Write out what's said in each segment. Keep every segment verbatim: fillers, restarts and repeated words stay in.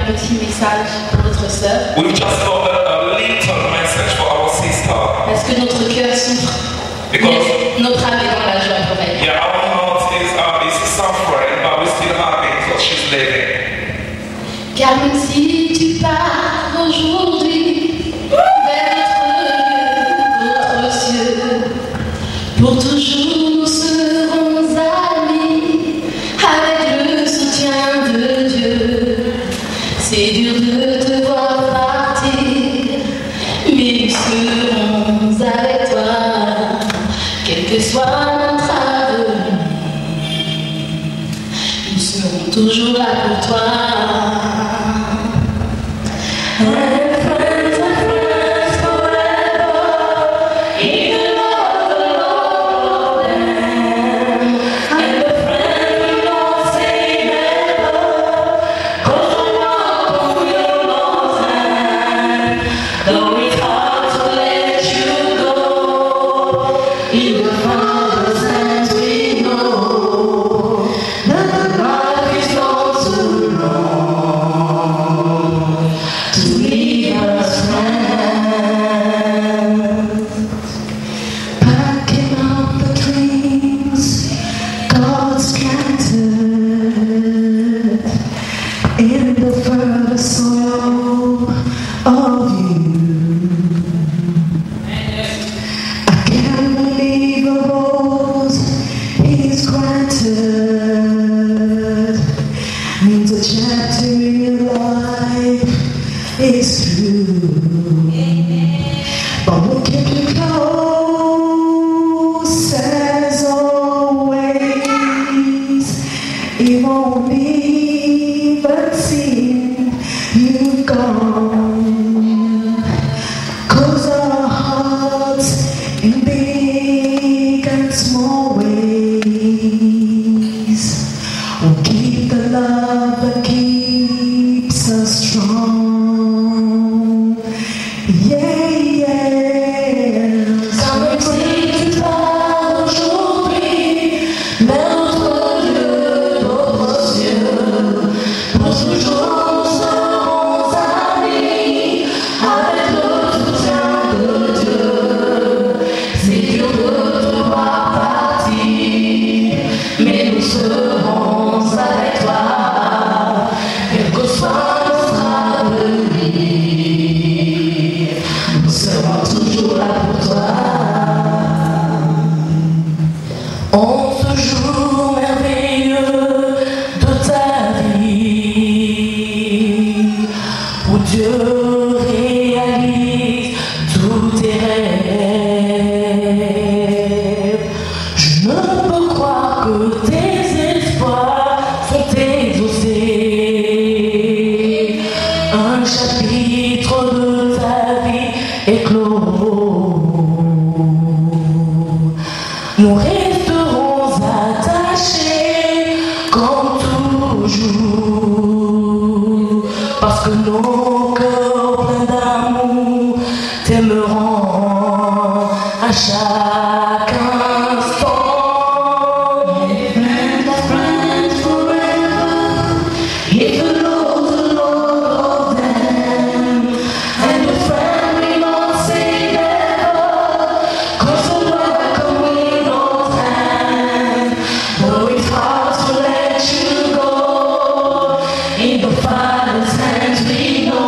petit message pour notre sœur. We've just got a, a little message for our sister. Parce que notre cœur souffre. Because Mais notre âme est dans la joie pour elle. yeah, our heart is, uh, is suffering, but we're still happy because she's living. Car même si tu pars aujourd'hui vers d'autres lieux, d'autres cieux, pour toujours nous serons amis avec le soutien de Dieu. C'est dur de te voir partir, mais nous serons avec toi, quel que soit notre avenir. Nous serons toujours là pour toi. In the Father's hands we know.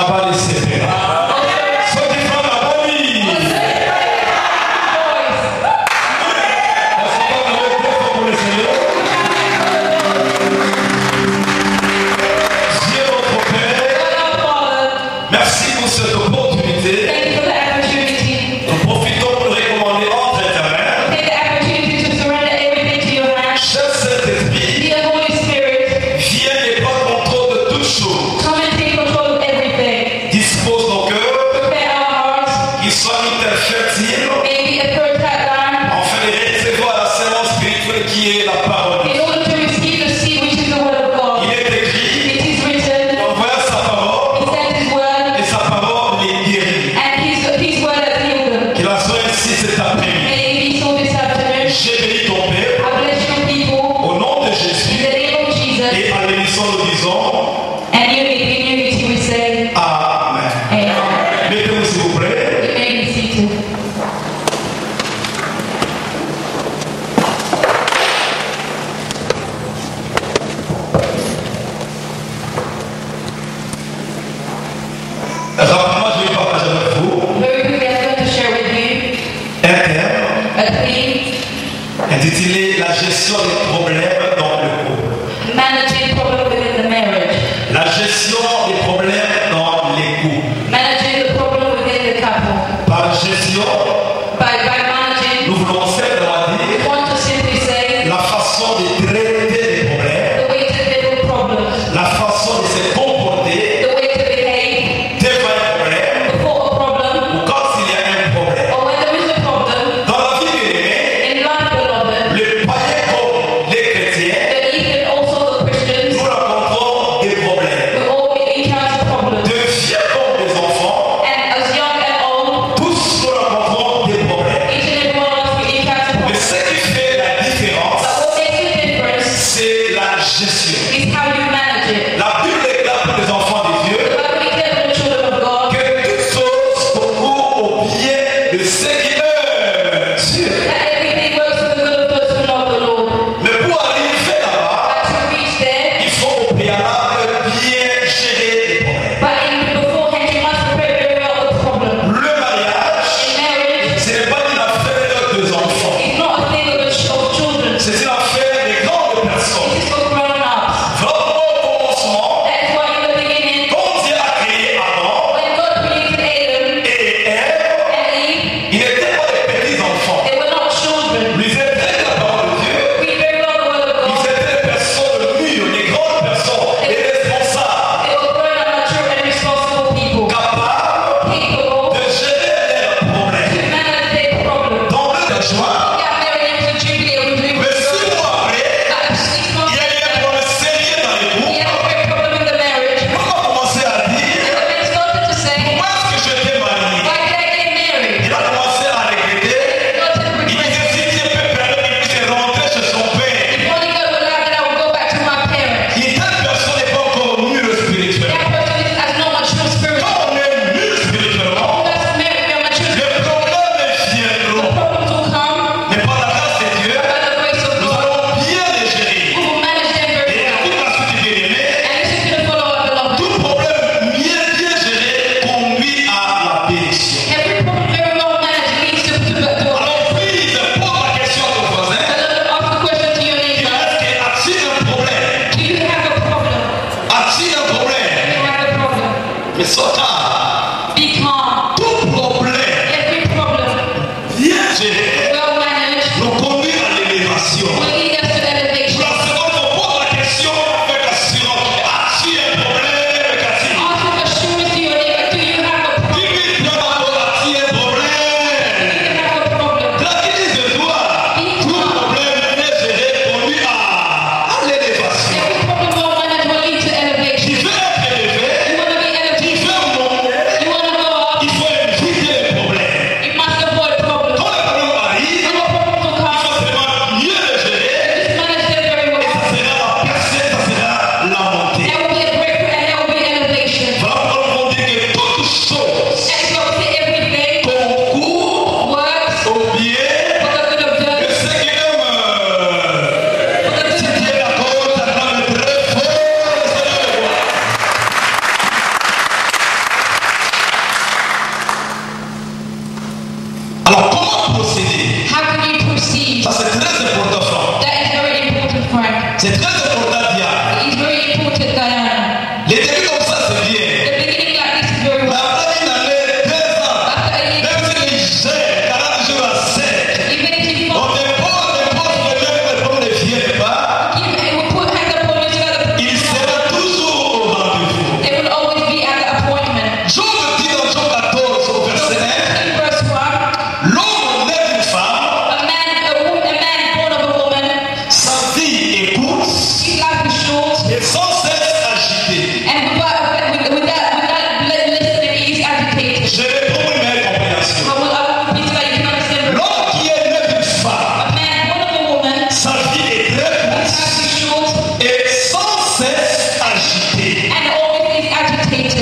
pas laissé faire. Ceux qui font la bonne vie. Est-ce que vous avez été fort pour le Seigneur? Dieu notre Père, merci pour cette opportunité. Nous profitons pour le recommander entre tes mains. Cher Saint-Esprit, viens et prends contrôle de toutes choses. Dispose nos cœurs, qu'ils soient interfertiles, afin de recevoir la séance spirituelle qui est la parole. Il est écrit, envoie sa parole, et sa parole les guérit. Qu'il en soit ainsi cet après-midi. J'ai béni ton Père, au nom de Jésus, et à l'émission nous disons Amen. Mettez-vous s'il vous plaît. Rapidement, je vais partager avec vous un thème intitulé La gestion des problèmes dans le couple. Managing problem within the marriage. La gestion des problèmes dans les couples. Managing the problem within the couple. Par gestion, By, by managing, nous voulons simplement we dire want to simply say la façon de traiter les problèmes, the way to deal with problems, la façon de se comporter the way to behave devant un problème before a problem, ou quand il y a un problème. or when there is a problem. Dans la vie bien aimée, In life, beloved, le païen comme les chrétiens, the even also the Christians, nous rencontrons des problèmes. we all encounter problems. De vieux comme des enfants, And as young and old, tous nous rencontrons des problèmes. each and every one of us, we encounter Mais problems. ce qui fait la différence, But what makes the difference c'est la gestion. is how you manage it. La Bible déclare pour les enfants de Dieu The Bible declares for the children of God que toutes choses concourent au bien de ceux qui aiment Dieu. that everything works for the good of those who love the Lord. Mais pour arriver là-bas, But to reach there, il faut au préalable bien gérer les problèmes. but in, beforehand, you must prepare very well the problem. Le mariage, In marriage, ce n'est pas une affaire des enfants. it's not a thing of, the, of children. C'est une affaire des grandes personnes. It is for grown-ups. Vraiment au commencement, That's why in the beginning, quand Dieu a créé Adam when God created Adam et Ève, and Eve, ils n'étaient pas des petits enfants. they were not children. Ils étaient la parole de Dieu. Read very well the word of Ils God. étaient des personnes mûres, des grandes personnes, des responsables, They were grown-up, mature, and responsible people, capables capable de gérer leurs to problèmes. manage their problems. Dans le joie, Got married into Jubilee or Jubilee. mais six mois après, Like six il months y a eu un later, problème sérieux dans les he groupes. had a great problem in the marriage. On a commencé à dire, And the man started to say, pourquoi est-ce que je t'ai marié? why did I get married? Il a commencé à regretter. God said, Il regret. disait, si Dieu peut permettre qu'il puisse rentrer chez son père, Only God will allow that I will go back to my parents. une telle personne n'est pas encore mûre spirituellement. That person is, has not mature spirit. Quand on est mûr spirituellement, That's married, we are mature. les problèmes viendront. Problems will come Mais par la grâce de Dieu, by the grace of nous God. allons bien les gérer. We will manage them very Et well. toute la suite du bien-aimé, And listen to the follow-up, beloved. tout problème bien, bien géré conduit à la bénédiction. Every problem very well managed leads to, to, to, to Alors, prise, pose la question à ton voisin. ask the question to your Dis, neighbor. est-ce que as-tu un problème? Do you have a problem? As-tu un Do problème? you have a problem? Mais sauta, Be calm. tout problème Every problem, bien géré well managed, nous conduit à l'élévation. will lead us to Pour elevation. la seconde, on pose la question avec assurance. As-tu un problème, Cathy? Ask with assurance to your neighbor, do you have a problem? Dis-lui, non, as-tu un problème? Do you have a problem? Tranquillise-toi. Tout problème bien géré conduit à, à l'élévation. Every problem well managed will lead to Tu elevation. veux être élevé, You want to be tu elevated. veux monter,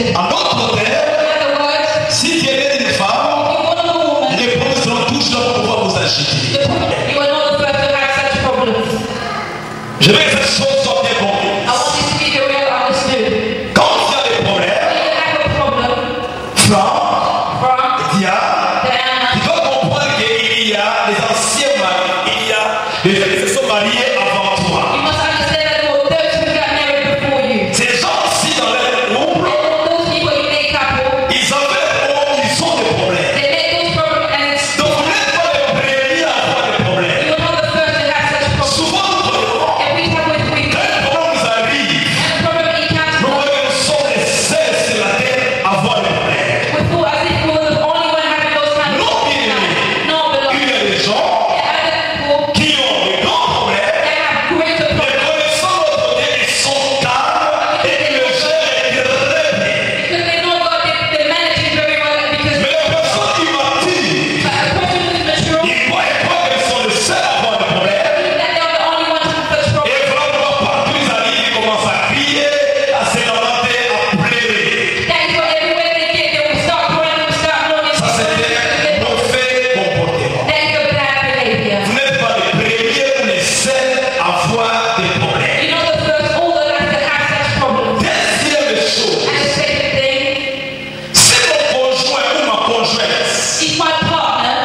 reason. En d'autres termes, In other words, si tu es une femme, you want a woman, les problèmes seront toujours là pour pouvoir vous agiter. the problem, you are not the first to have such problems. Je veux que cette chose soit bien comprise. I want this to be the real understood. Quand il y a des problèmes, When you have a problem Franck, from Diane, Diana, tu dois comprendre qu'il y a les anciens maris, il y a les gens qui se sont mariés avant toi. you must understand that there were those who got married before you. Ces gens-ci dans leur couple, And those people in their couple, ils avaient oh, ils ont des problèmes. they made those problems and it's, Donc vous n'êtes pas les premiers à avoir des problèmes. you are not the first to have such problems. Souvent nous prenons, And we have with we quand un problème nous arrive, and the problem encounters nous voyons que nous sommes les seuls sur la terre à avoir des problèmes. we feel as if we were the only one having those kind of Non, problems. bien aimé. No, but Il y a des gens there are other people qui ont des grands problèmes. that have greater Les problems connaissants de notre Dieu, ils sont calmes et ils le gèrent très bien. because they know God, they, they manage it very well because Mais les personnes immatures, a person who is mature, ils croient croient qu'elles sont les seules à avoir des problèmes. that they are the only ones with such problems. Et vraiment, partout ils arrivent, ils commencent à crier, à se lamenter, à pleurer. That is what everywhere they get, they will start crying, they will start moaning. Ça, c'est un mauvais comportement. That is a bad behavior. Vous n'êtes pas les premiers ou les seuls à avoir des problèmes. You know the first all of us that have such problems. Deuxième chose, And the second thing, si mon conjoint ou ma conjointe if my partner,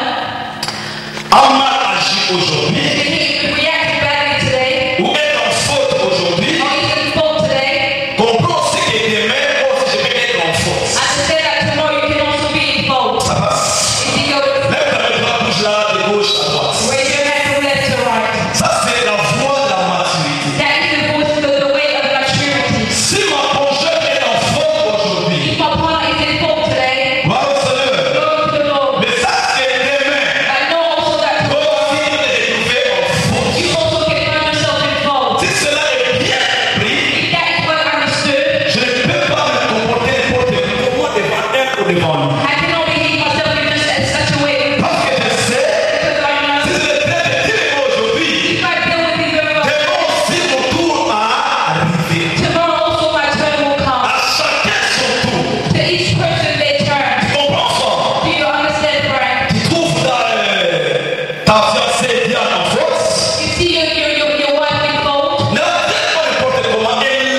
a mal agi aujourd'hui, if he reacted badly today, ou est en faute aujourd'hui, or he's in fault today, comprends aussi que demain, moi aussi, je vais être en faute. understand that tomorrow you can also be in fault. Ça passe. If you go, Lève ta main droite, bouge là, de gauche à droite. raise your hand from left to right. Ça, c'est la voie de la maturité. That is the voice of the way of maturity. Si ma conjointe est en faute aujourd'hui, If my partner is in fault today, va au Seigneur. go to the Lord. Mais ça, c'est demain. I know also that Toi aussi, tu es retrouvé en faute. you also can find yourself in fault. Si cela est bien pris, If that is well understood, je ne peux pas me comporter n'importe comment devant elle ou devant lui. I can only behave myself in just in such a way Parce que je sais, because I know si je le traite de dire aujourd'hui, if I deal with it very well, demain aussi mon tour à arriver. tomorrow also my turn will come. À chacun son tour. To each person their turn. Tu comprends ça? Do you understand, Frank? Tu trouves ta, euh, ta fiancée Diane en faute? You see your, your, your, your wife in fault. Ne la traite pas n'importe comment. Elle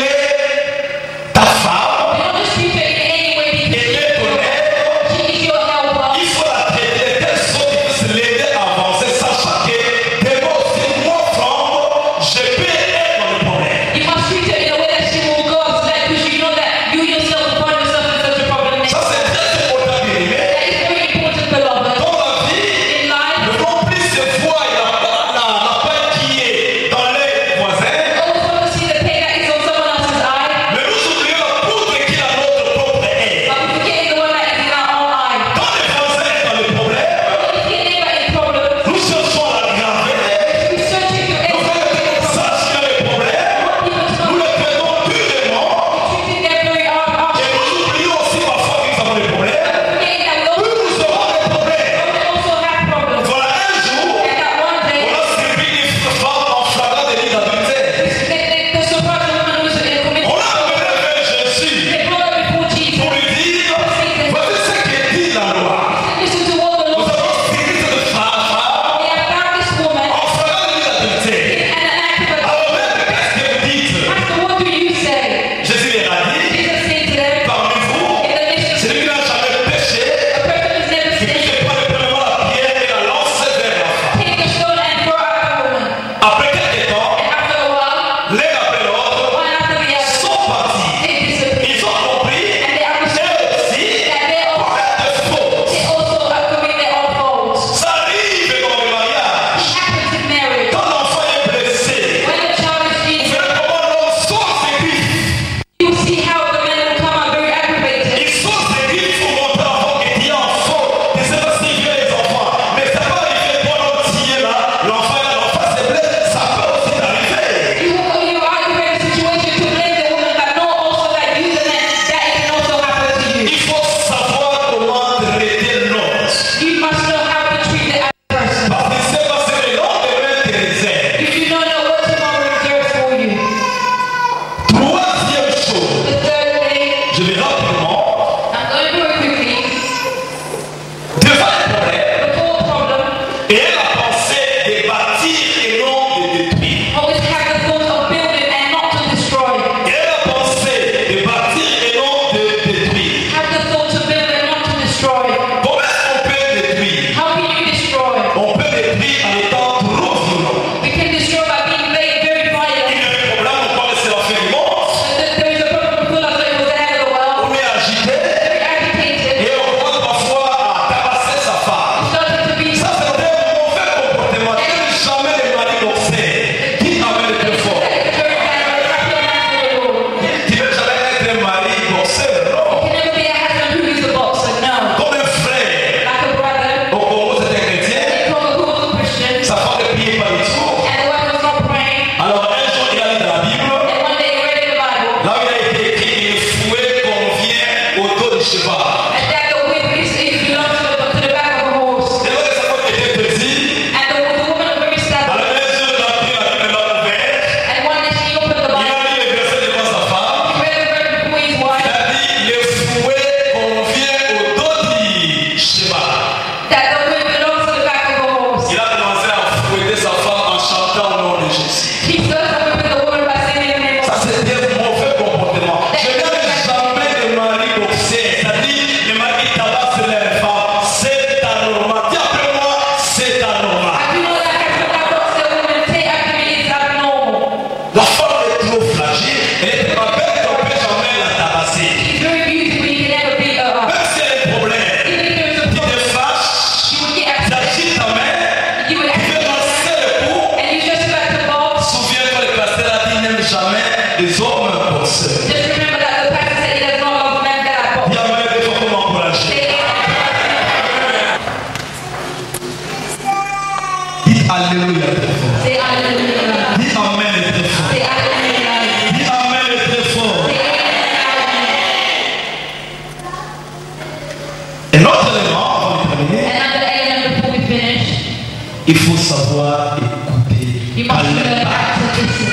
est ta femme. You don't just treat her in any way because Elle est ton aide. she is your helper. Il faut la traiter de telle sorte qu'il puisse l'aider à avancer, sachant que demain aussi, moi, Franck, je peux être dans le problème. You must treat her in a way that she will go up to that because you know that you yourself find yourself in such a problem. Ça, c'est très important, bien aimé. That is very important, beloved. Dans la vie, In life, le complice se voit la, la, la peine qui est dans l'œil voisin, always want to see the pain that is on someone else's eye, mais nous oublions la poutre qui est à notre propre œil. but we forget the one that is in our own eye. Quand le voisin est dans le problème, If your neighbor is problems, nous cherchons à l'aggraver. we search into Nous everything. faisons ça sur le problème, People to nous know le traitons durement, treating them very hard, hard. et nous oublions aussi parfois que nous avons des problèmes. Forgetting that we Nous, also, nous aurons des problèmes. we also have problems. Voilà un jour, And that one day, on a suivi une femme en flagrant délit d'adultère. they, they, they surprised the woman who's in committed. On a amené vers Jésus They brought her before Jesus. pour lui dire, voici ce que dit la loi. Listen to what the Nous Lord avons suivi cette femme We have found this woman en flagrant délit d'adultère. and an act of Alors même, qu'est-ce que vous dites? Master, what do you say? Jésus leur a dit, Jesus said to them, parmi vous, in the midst of celui qui n'a jamais péché, a person who's never qui sinned, puisse prendre premièrement la pierre et la lancer vers la femme. take a stone and throw at the woman. Après quelques temps, And after a while, l'un après l'autre one after the other, sont partis. they disappeared. Ils ont compris, And they understood eux aussi, that they also, commettent des fautes. they also are committing their own faults. Ça arrive dans le mariage. It happens in marriage. Quand l'enfant est blessé, When a child is vous being, verrez comment l'homme sort ses griffes. you see how the man will come out very aggravated. Il sort ses griffes pour montrer à l'enfant qu'il est en faute. Il ne sait pas s'il veut les enfants. Mais ça peut arriver pour l'autre qui est là. L'enfant l'enfant se blesse. Ça peut aussi arriver. You, you are in a situation to blame the woman, but know also that you, the man, that it can also happen to you. Il faut savoir comment traiter l'autre. You must know how to treat the other person. Parce qu'il sait pas ce que le lendemain te réserve. If you don't know what tomorrow reserves for you. Troisième chose, The third thing, je vais rapidement. Il faut savoir écouter. You must learn how to listen.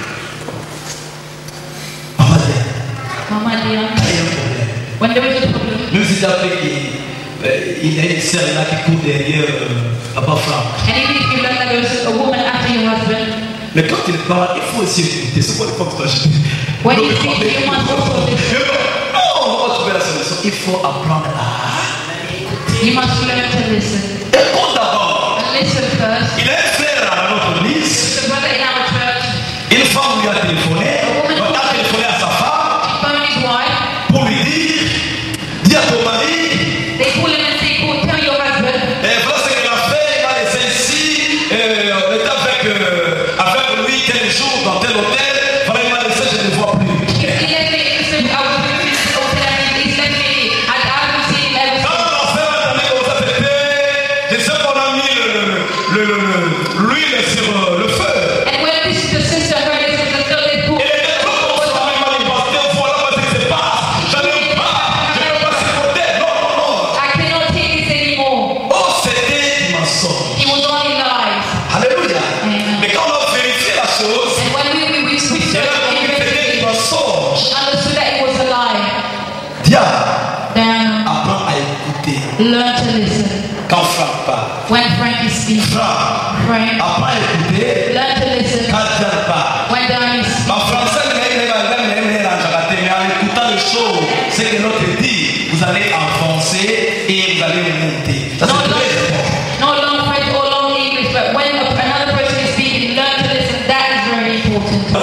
Maman dit, Mama dear, il y a un problème. when there is a problem, Même si d'après il y a une sœur là qui court derrière euh, Papa Franck. and even if you learn that there is a woman after your husband, Mais quand il parle, il faut aussi écouter. C'est quoi le contexte? when you speak, you must also listen. Non, on va trouver la solution. Il faut apprendre à You must learn to listen. écoute d'abord. And listen first. Il a un frère à notre église. The brother in our church, Une femme lui a téléphoné. On a téléphoné à sa femme he phoned his wife. pour lui dire, dis à ton mari, They call him and say, "Go tell your husband." et voilà ce qu'il a fait. Il m'a laissé ici. Euh, on était avec, euh, avec lui tel jour dans tel hôtel. Voilà, il m'a laissé, je ne le vois plus. He left me. He said, "I was with this hotel and he's left me. I I haven't seen him ever Quand since." on s'est entendu comme ça, c'était, je sais qu'on a mis le, le, le, le, l'huile sur euh, le feu. And when this the sister heard this, the sister they put. Il était trop consommé, il m'a dit, pasteur, voilà ce qui se passe. Je n'aime pas, je ne veux pas supporter. Non, non, non. I cannot take this anymore. Oh, c'était ma soeur. He was only lies. Alléluia. Amen. Mais quand on a vérifié la chose, And when we we we we il a compris que c'était une mensonge. he understood that it was a lie. Diable, Then apprends à écouter. learn to listen. Quand Franck parle. When Frank is speaking, Franck, Frank, apprends à écouter. learn to listen. Quand Diane parle. When Dan is En français, mais en écoutant les choses, ce que l'autre dit, vous allez avancer et vous allez monter. Ça, no c'est long, très important. no long French or long English, but when a, another person is speaking, learn to listen. That is very important.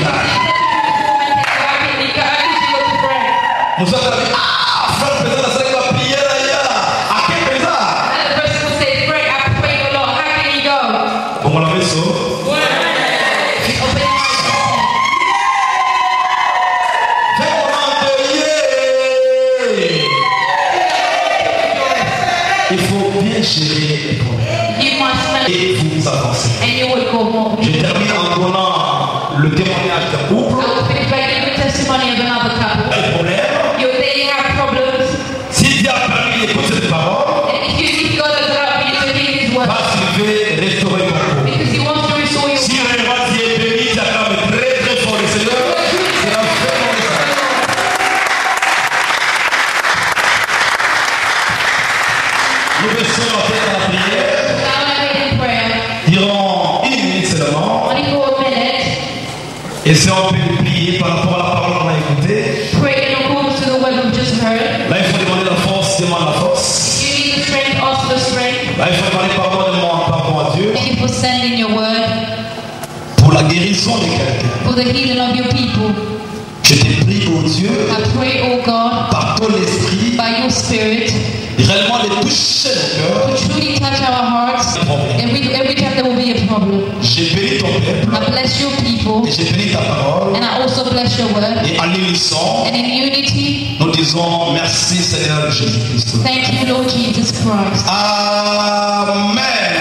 Nous sommes dit, ah, frère, présent, c'est quoi, prière ailleurs. À quel présent? Another person will say, Frank, I pray a lot. How can you go? Comment on avait ça? Open your eyes. Fais comment il faut bien gérer les problèmes. You must manage, Et vous avancez. and you will go more. Je termine en donnant le témoignage d'un I couple. will finish by giving the testimony of another couple. Les problèmes. You they have problems, Si Dieu a permis d'écouter cette parole, and if you if God has allowed you to hear His word, parce qu'il veut restaurer ton couple. because He wants to restore your. Si vraiment Dieu est béni, tu acclames très très fort le Seigneur. C'est la fin de message. Nous baissons la tête à la prière. Now I'm in prayer. Durant une minute seulement. Only for a minute. Et si on peut prier par rapport à la parole qu'on a écoutée. Pray in accordance to the word we've just heard. Là, il faut demander la force, demande la force. You need the strength, ask for the strength. Là, il faut demander pardon de moi, pardon à Dieu. Thank you for sending your word Pour la guérison de quelqu'un. for the healing of your people. Je te prie, oh Dieu, I pray, oh God, par ton esprit, by your Spirit, réellement de toucher nos to cœurs. truly touch our hearts. Every every time there will be a problem, J'ai béni ton peuple. I bless your people, Et j'ai béni ta parole. and I also bless your word. Et en unisson, And in unity, nous disons merci Seigneur Jésus-Christ. thank you, Lord Jesus Christ. Amen.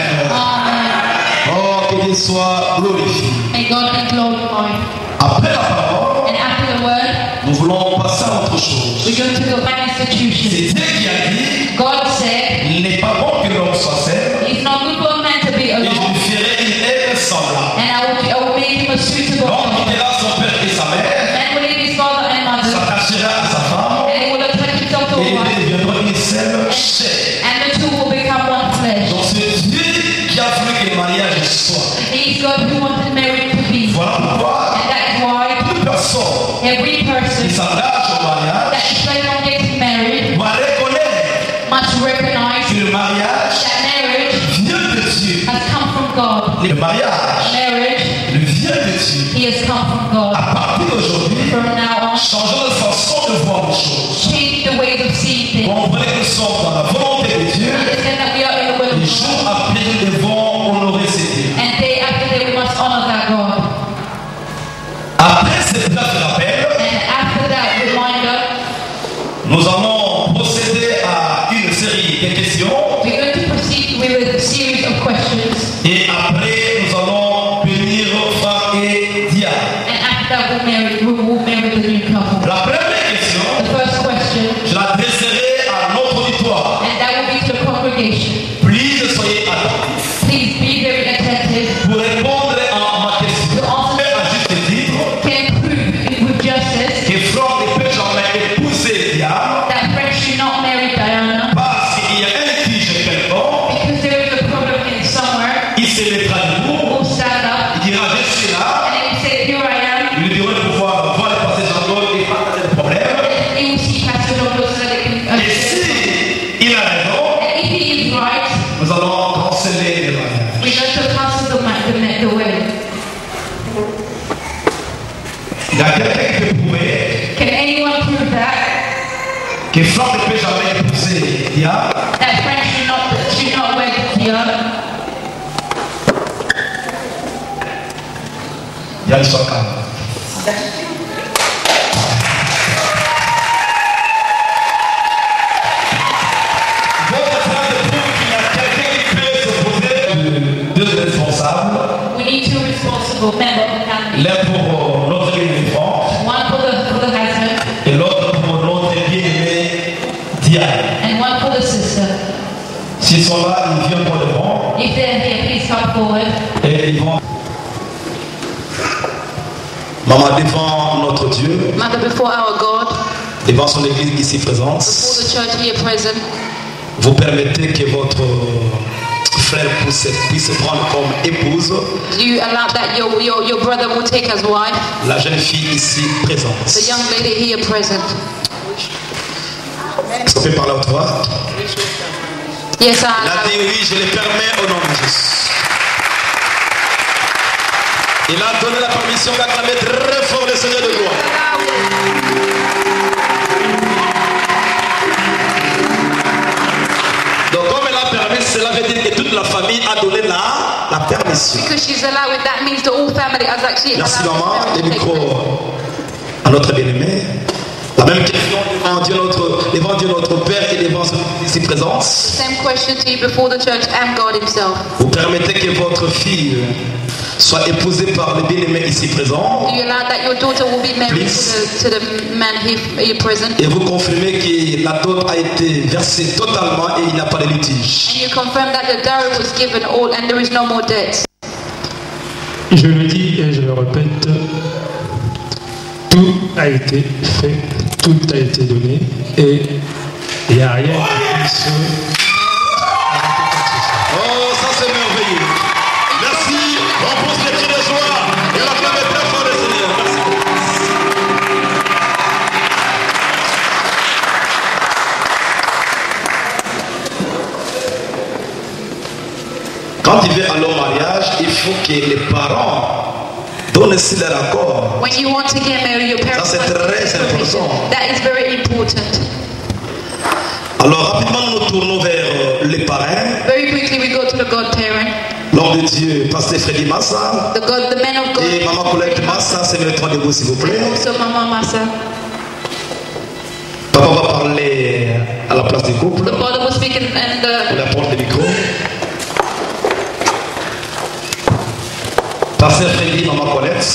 Amen. Oh, que Dieu soit glorifié. May God be glorified. Après la parole, And after the word, nous voulons passer à autre chose. we're going to go back institution. C'est Dieu qui a dit, God said, il n'est pas bon que l'homme soit seul. it's not good for a man to be Et je alone, lui ferai une aide semblable. and I will, I will make him a suitable Donc, husband. il ira son père et sa mère, Man will leave his father and mother, s'attachera à sa femme, and he will attach himself to a et ils wife, deviendront une seule chair. and the two will become one flesh. Donc, c'est Dieu qui a voulu que le mariage soit. He's God who wanted marriage to be. Voilà pourquoi And that's why toute personne every qui person s'engage au mariage that is planning on getting married doit reconnaître must recognize que le mariage that marriage vient de Dieu. has come from God. Le mariage Marriage, vient de Dieu. he has come from God. À partir d'aujourd'hui, From now on, changeons de façon de voir les choses. change the ways of seeing things. Comprenez que nous sommes dans la volonté de Dieu. Understand that we are in the will of Et God. jour après, nous devons honorer ces dieux. And day after day, we must honor that God. Après cette date de rappel, And after that reminder, nous allons procéder à une série de questions. we're going to proceed with a series of questions. Et après, nous allons bénir Franck et Dia. And after that, we'll marry, we'll, we'll marry the new couple. La première question, The first question, je l'adresserai à notre auditoire. and that will be to the congregation. Please, soyez attentifs. Please be Que Franck ne peut jamais épouser Dia. That Frank should not should not wed Dia. Dia ne soit calme. Votre phrase prouve qu'il y a quelqu'un qui peut s'opposer. Deux responsables. We need two responsible men of the family. L'un pour notre bien-aimé Franck. One for the for the husband. Et l'autre pour notre bien-aimé Diane. And one for the sister. S'ils sont là, ils viennent pour le bon. If they're here, please come forward. Et ils vont. Maman, devant notre Dieu, Mother, before our God, devant son église ici présente, before the church here present, vous permettez que votre frère puisse, puisse prendre comme épouse do you allow that your, your, your brother will take as wife la jeune fille ici présente. the young lady here present? Est-ce qu'on peut parler à haute voix? Yes, Il a I dit oui, je le permets au nom de Jésus. Il a donné la permission d'acclamer très fort le Seigneur de gloire. Donc comme elle a permis, cela veut dire que toute la famille a donné la, la permission. Because she's allowed, that means the whole family has actually Merci allowed maman. this Le marriage to take place. micro à notre bien-aimé. La même question devant Dieu notre, devant Dieu notre Père et devant son ici présence. Same question to you before the church and God himself. Vous permettez que votre fille soit épousée par le bien-aimé ici présent. Do you allow that your daughter will be married to the, to the man here, here present? Et vous confirmez que la dot a été versée totalement et il n'y a pas de litige. And you confirm that the dowry was given all and there is no more debt. Je le dis et je le répète, tout a été fait, tout a été donné et il n'y a rien qui puisse arrêter quoi que ce soit. Oh, ça c'est merveilleux. Merci. On pousse les cris de joie et la flamme est très forte, Seigneur. Merci. Quand il vient à leur mariage, il faut que les parents donnent aussi leur accord. When you want to get married, your parents Ça, c'est must très give permission. important. That is very important. Alors rapidement nous nous tournons vers euh, les parrains. Very quickly we go to the godparent. L'homme de Dieu, Pasteur Freddy Massa. The God, the man of God. Et Maman Colette Massa, c'est le trois de vous s'il vous plaît. Also Mama Massa. Papa va parler à la place du couple. The father was speaking and On the apporte le micro. Pasteur Freddy, Maman Colette,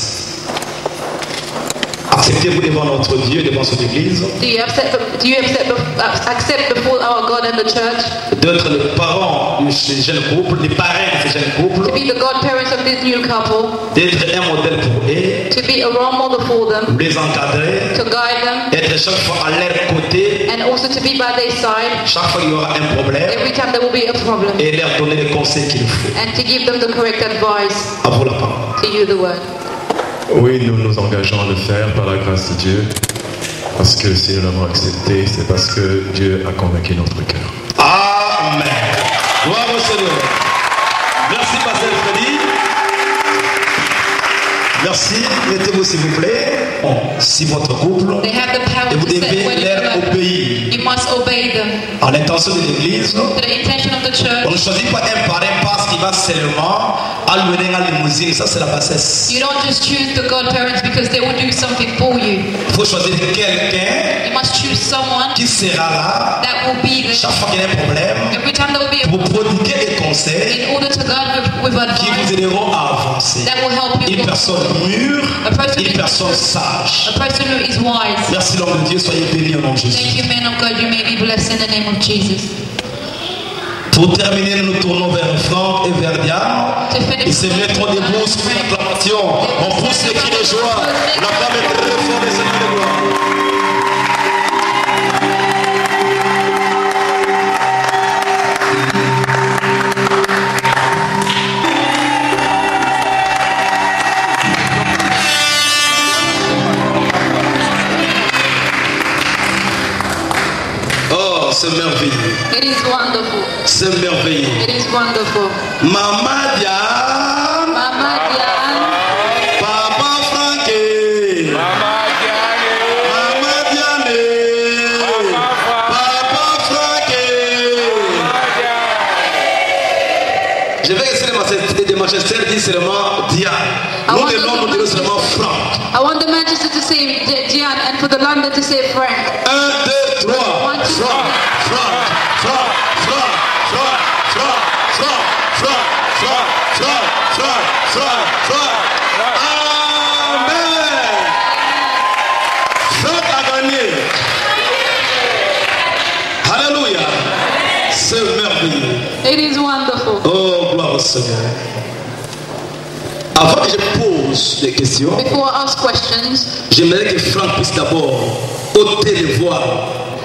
acceptez-vous devant notre Dieu, devant son église, do you accept do you accept accept before our God and the church d'être les parents de ce jeune couple, les parrains de ce jeune couple, to be the godparents of this new couple, d'être un modèle pour eux, to be a role model for them, les encadrer, to guide them, être chaque fois à leur côté, and also to be by their side chaque fois qu'il y aura un problème, every time there will be a problem, et leur donner les conseils qu'il faut. and to give them the correct advice. À vous la parole. To you the word. Oui, nous nous engageons à le faire par la grâce de Dieu, parce que si nous l'avons accepté, c'est parce que Dieu a convaincu notre cœur. Amen. Gloire au Seigneur. Merci, Pasteur Freddy. Merci. Mettez-vous s'il vous plaît. Bon, si votre couple, They have the power et vous to set devez wedding leur together. obéir You must obey them. à l'intention de l'église. To the intention of the church. On ne choisit pas un parrain parce qu'il va seulement allouer la limousine. Ça, c'est la bassesse. You don't just choose the godparents because they will do something for you. Il faut choisir quelqu'un You must choose someone qui sera là that will be there chaque fois qu'il y a un problème every time there will be a pour prodiguer des conseils in order to guide with, with qui vous advice aideront à avancer. that will help you. Une personne mûre, A person, une personne sage. a person who is wise. Merci l'homme de Dieu, soyez bénis au nom de Jésus. Thank you, man of God. You may be blessed in the name of Jesus. Pour terminer, nous nous tournons vers Franck et vers Diane. To finish, Ils se mettront debout sur l'acclamation. On pousse les cris de joie. La flamme est très forte et Seigneur de gloire. Oh, c'est merveilleux. It is wonderful. C'est merveilleux. It is wonderful. Maman Diane, Mama Diane, Papa Franck, Mama Diane, Maman Diane, dire seulement Diane. Nous devons nous dire seulement Franck. I want the Manchester to say Gian and for the London to say Frank. Un, deux, trois. Franck, Franck, Franck, Franck, Franck, Franck, Franck, Franck, Franck, Franck, Franck, Franck, Franck. Amen. Franck a gagné. Alléluia. C'est merveilleux. It is wonderful. Oh, gloire au Seigneur. Avant que je pose des questions, Before I ask questions, j'aimerais que Franck puisse d'abord ôter le voile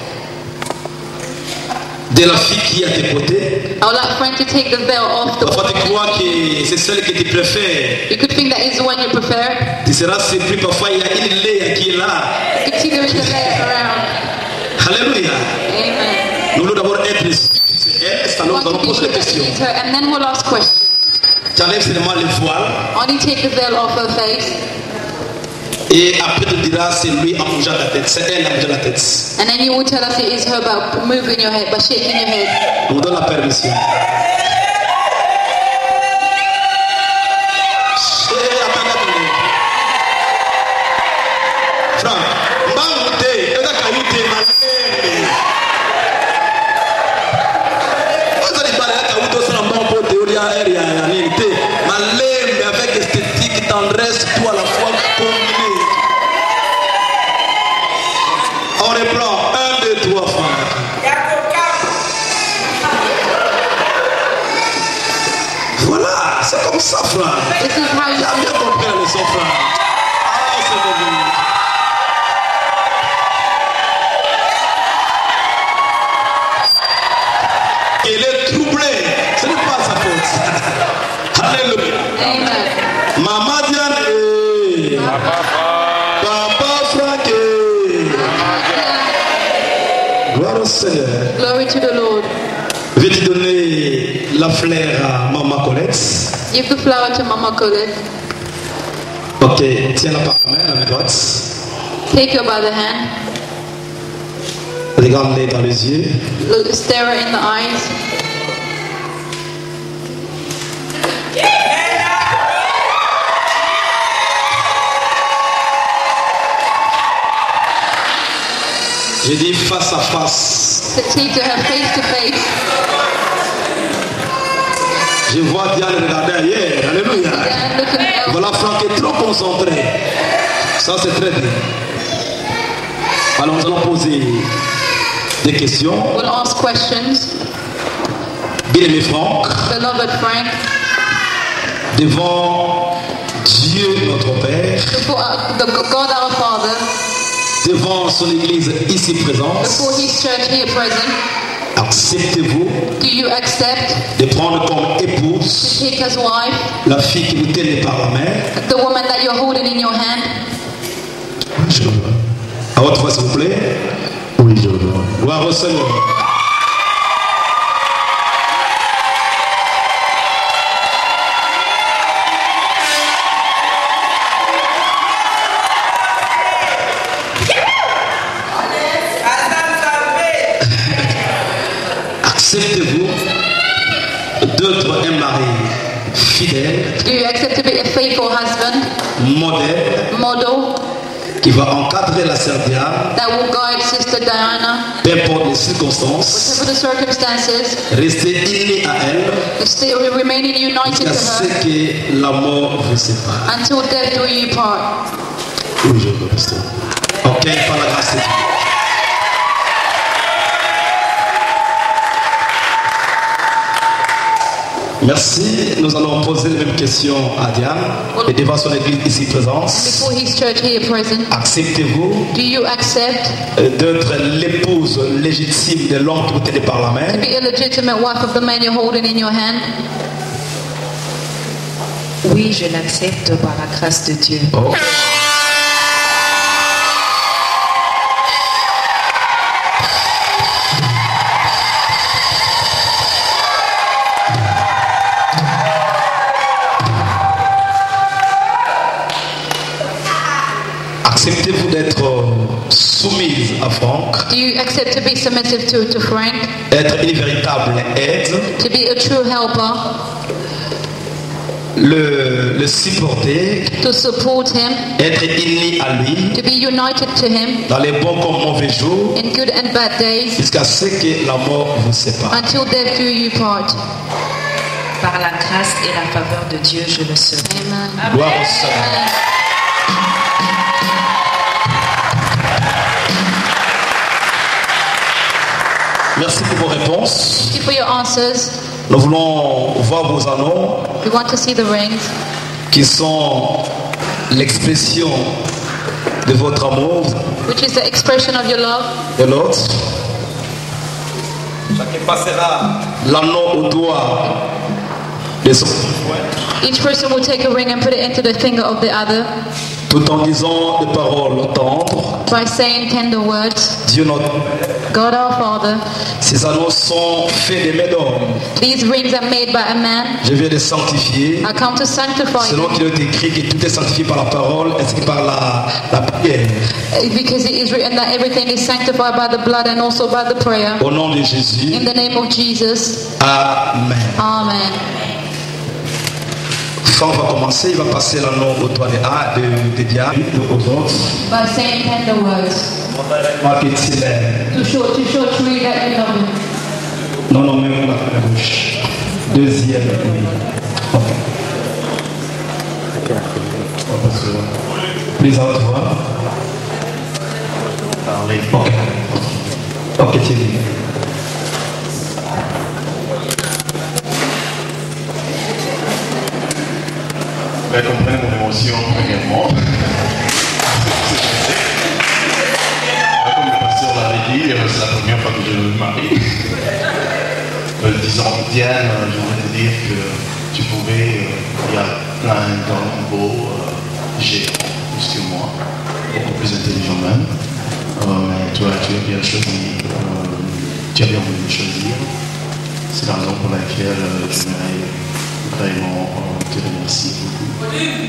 de la fille qui est à tes côtés. I would like Frank to take the veil off the Parfois tu crois que c'est celle que tu préfères. You could think that is the one you prefer. Tu seras surpris, parfois il y a une Léa qui est là. You could see there is a veil around. Alléluia. Amen. Nous voulons d'abord être ici. C'est alors nous allons poser des questions. And then we'll ask questions. Tu enlèves seulement le voile. Only take the veil off her face. Et après tu diras c'est lui en bougeant la tête. C'est elle en bougeant la tête. And then you will tell us it is her by moving your head, by shaking your head. On vous donne la permission. Franck, Mbangute, Eda Kayute, Malembe. Oza di bale ya Kawuto sana mbambo théorie aérienne ya nini te. Malembe avec esthétique, tendresse, tout à la fois combiné. On reprend. Un, deux, trois, Franck. Voilà, c'est comme ça, Franck. This is how you J'ai bien compris la leçon, Franck. Ah, c'est bon. Il est troublé. Ce n'est pas sa faute. Alléluia. Amen. Maman Diane. eh. Papa Franck. eh. Gloire au Seigneur. Glory to the Lord. Je vais te donner la fleur à Maman Colette. Give the flower to Mama Colette. Ok, tiens-la par la main, la main droite. Take her by the hand. Regarde-les dans les yeux. Look, stare her in the eyes. J'ai dit face à face. To take to her face to face. Je vois Diane regarder ailleurs. Alléluia. And looking else. Voilà, Franck est trop concentré. Ça, c'est très bien. Alors, nous allons poser des questions. We'll ask questions. Bien-aimé Franck, Beloved Frank, devant Dieu notre Père, before our, the God our Father, devant son Église ici présente, before His church here present, acceptez-vous do you accept de prendre comme to épouse take as wife la fille qui vous tenait par la main? the woman that you're holding in your hand? Je le vois. À votre voix, s'il vous plaît. Oui, je le vois. Gloire au Seigneur. Acceptez-vous d'être un mari fidèle, Do you accept to be a faithful husband, modèle, model, qui va encadrer la sœur Diane, that will guide Sister Diana, peu importe les circonstances, whatever the circumstances, rester unis à elle still remaining united jusqu'à to ce her que la mort vous sépare. until death do you part? Oui, je veux pasteur. Ok, par la grâce de Dieu. Merci. Nous allons poser les mêmes questions à Diane et devant son église ici présente. Before His church here present, Acceptez-vous do you accept d'être l'épouse légitime de l'homme qui vous tenait par la to main? be a legitimate wife of the man you're holding in your hand? Oui, je l'accepte par la grâce de Dieu. Oh. Acceptez-vous d'être soumise à Franck, Do you accept to be submissive to, to Frank, être une véritable aide, to be a true helper, le, le supporter, to support him, être unis à lui, to be united to him dans les bons comme mauvais jours, in good and bad days, jusqu'à ce que la mort vous sépare. until death do you part. Par la grâce et la faveur de Dieu, je le serai. Amen. Gloire au Seigneur. Merci pour vos réponses. Thank you for your answers. Nous voulons voir vos anneaux We want to see the rings, qui sont l'expression de votre amour which is the expression of your love. de l'autre. Chacun passera l'anneau au doigt de son Each person will take a ring and put it into the finger of the other tout en disant des paroles tendres. by saying tender words. Dieu notre God our Father, ces anneaux sont faits des mains d'homme. these rings are made by a man. Je viens de sanctifier. I come to sanctify Selon them qu'il est écrit que tout est sanctifié par la parole ainsi que par la, la prière. because it is written that everything is sanctified by the blood and also by the prayer. Au nom de Jésus. In the name of Jesus. Amen. Amen. Quand on va commencer, il va passer l'anneau au doigt de un, de, de diable, aux autres. By saying tender words. Marqué Tsilem. To show, to show truly that you love him. Non, non, même la bouche. Deuxième. Ok. Présente-toi. Parlez. Ok. Ok, Thierry. Ben, comprenez mon émotion premièrement. Comme le pasteur l'avait dit, c'est la première fois que je me marie. Euh, disons, Diane, je voudrais te dire que tu pouvais, euh, il y a plein d'hommes beaux, euh, géants, plus que moi, beaucoup plus intelligents même. Euh, mais toi, tu as bien choisi, euh, tu as bien voulu me choisir. C'est la raison pour laquelle euh, j'aimerais vraiment euh, te remercier beaucoup.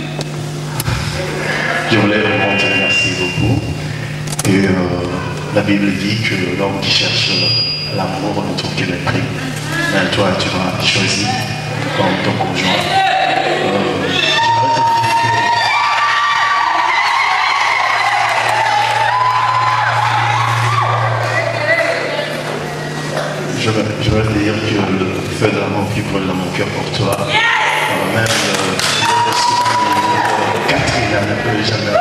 Je voulais vraiment te remercier beaucoup. Et euh, la Bible dit que l'homme qui cherche l'amour ne trouve que le prix. Mais toi, tu m'as choisi comme ton conjoint. Euh, je veux Je veux te dire que le feu d'amour qui brûle dans mon cœur pour toi, euh, même euh, le Catherine ne peut jamais.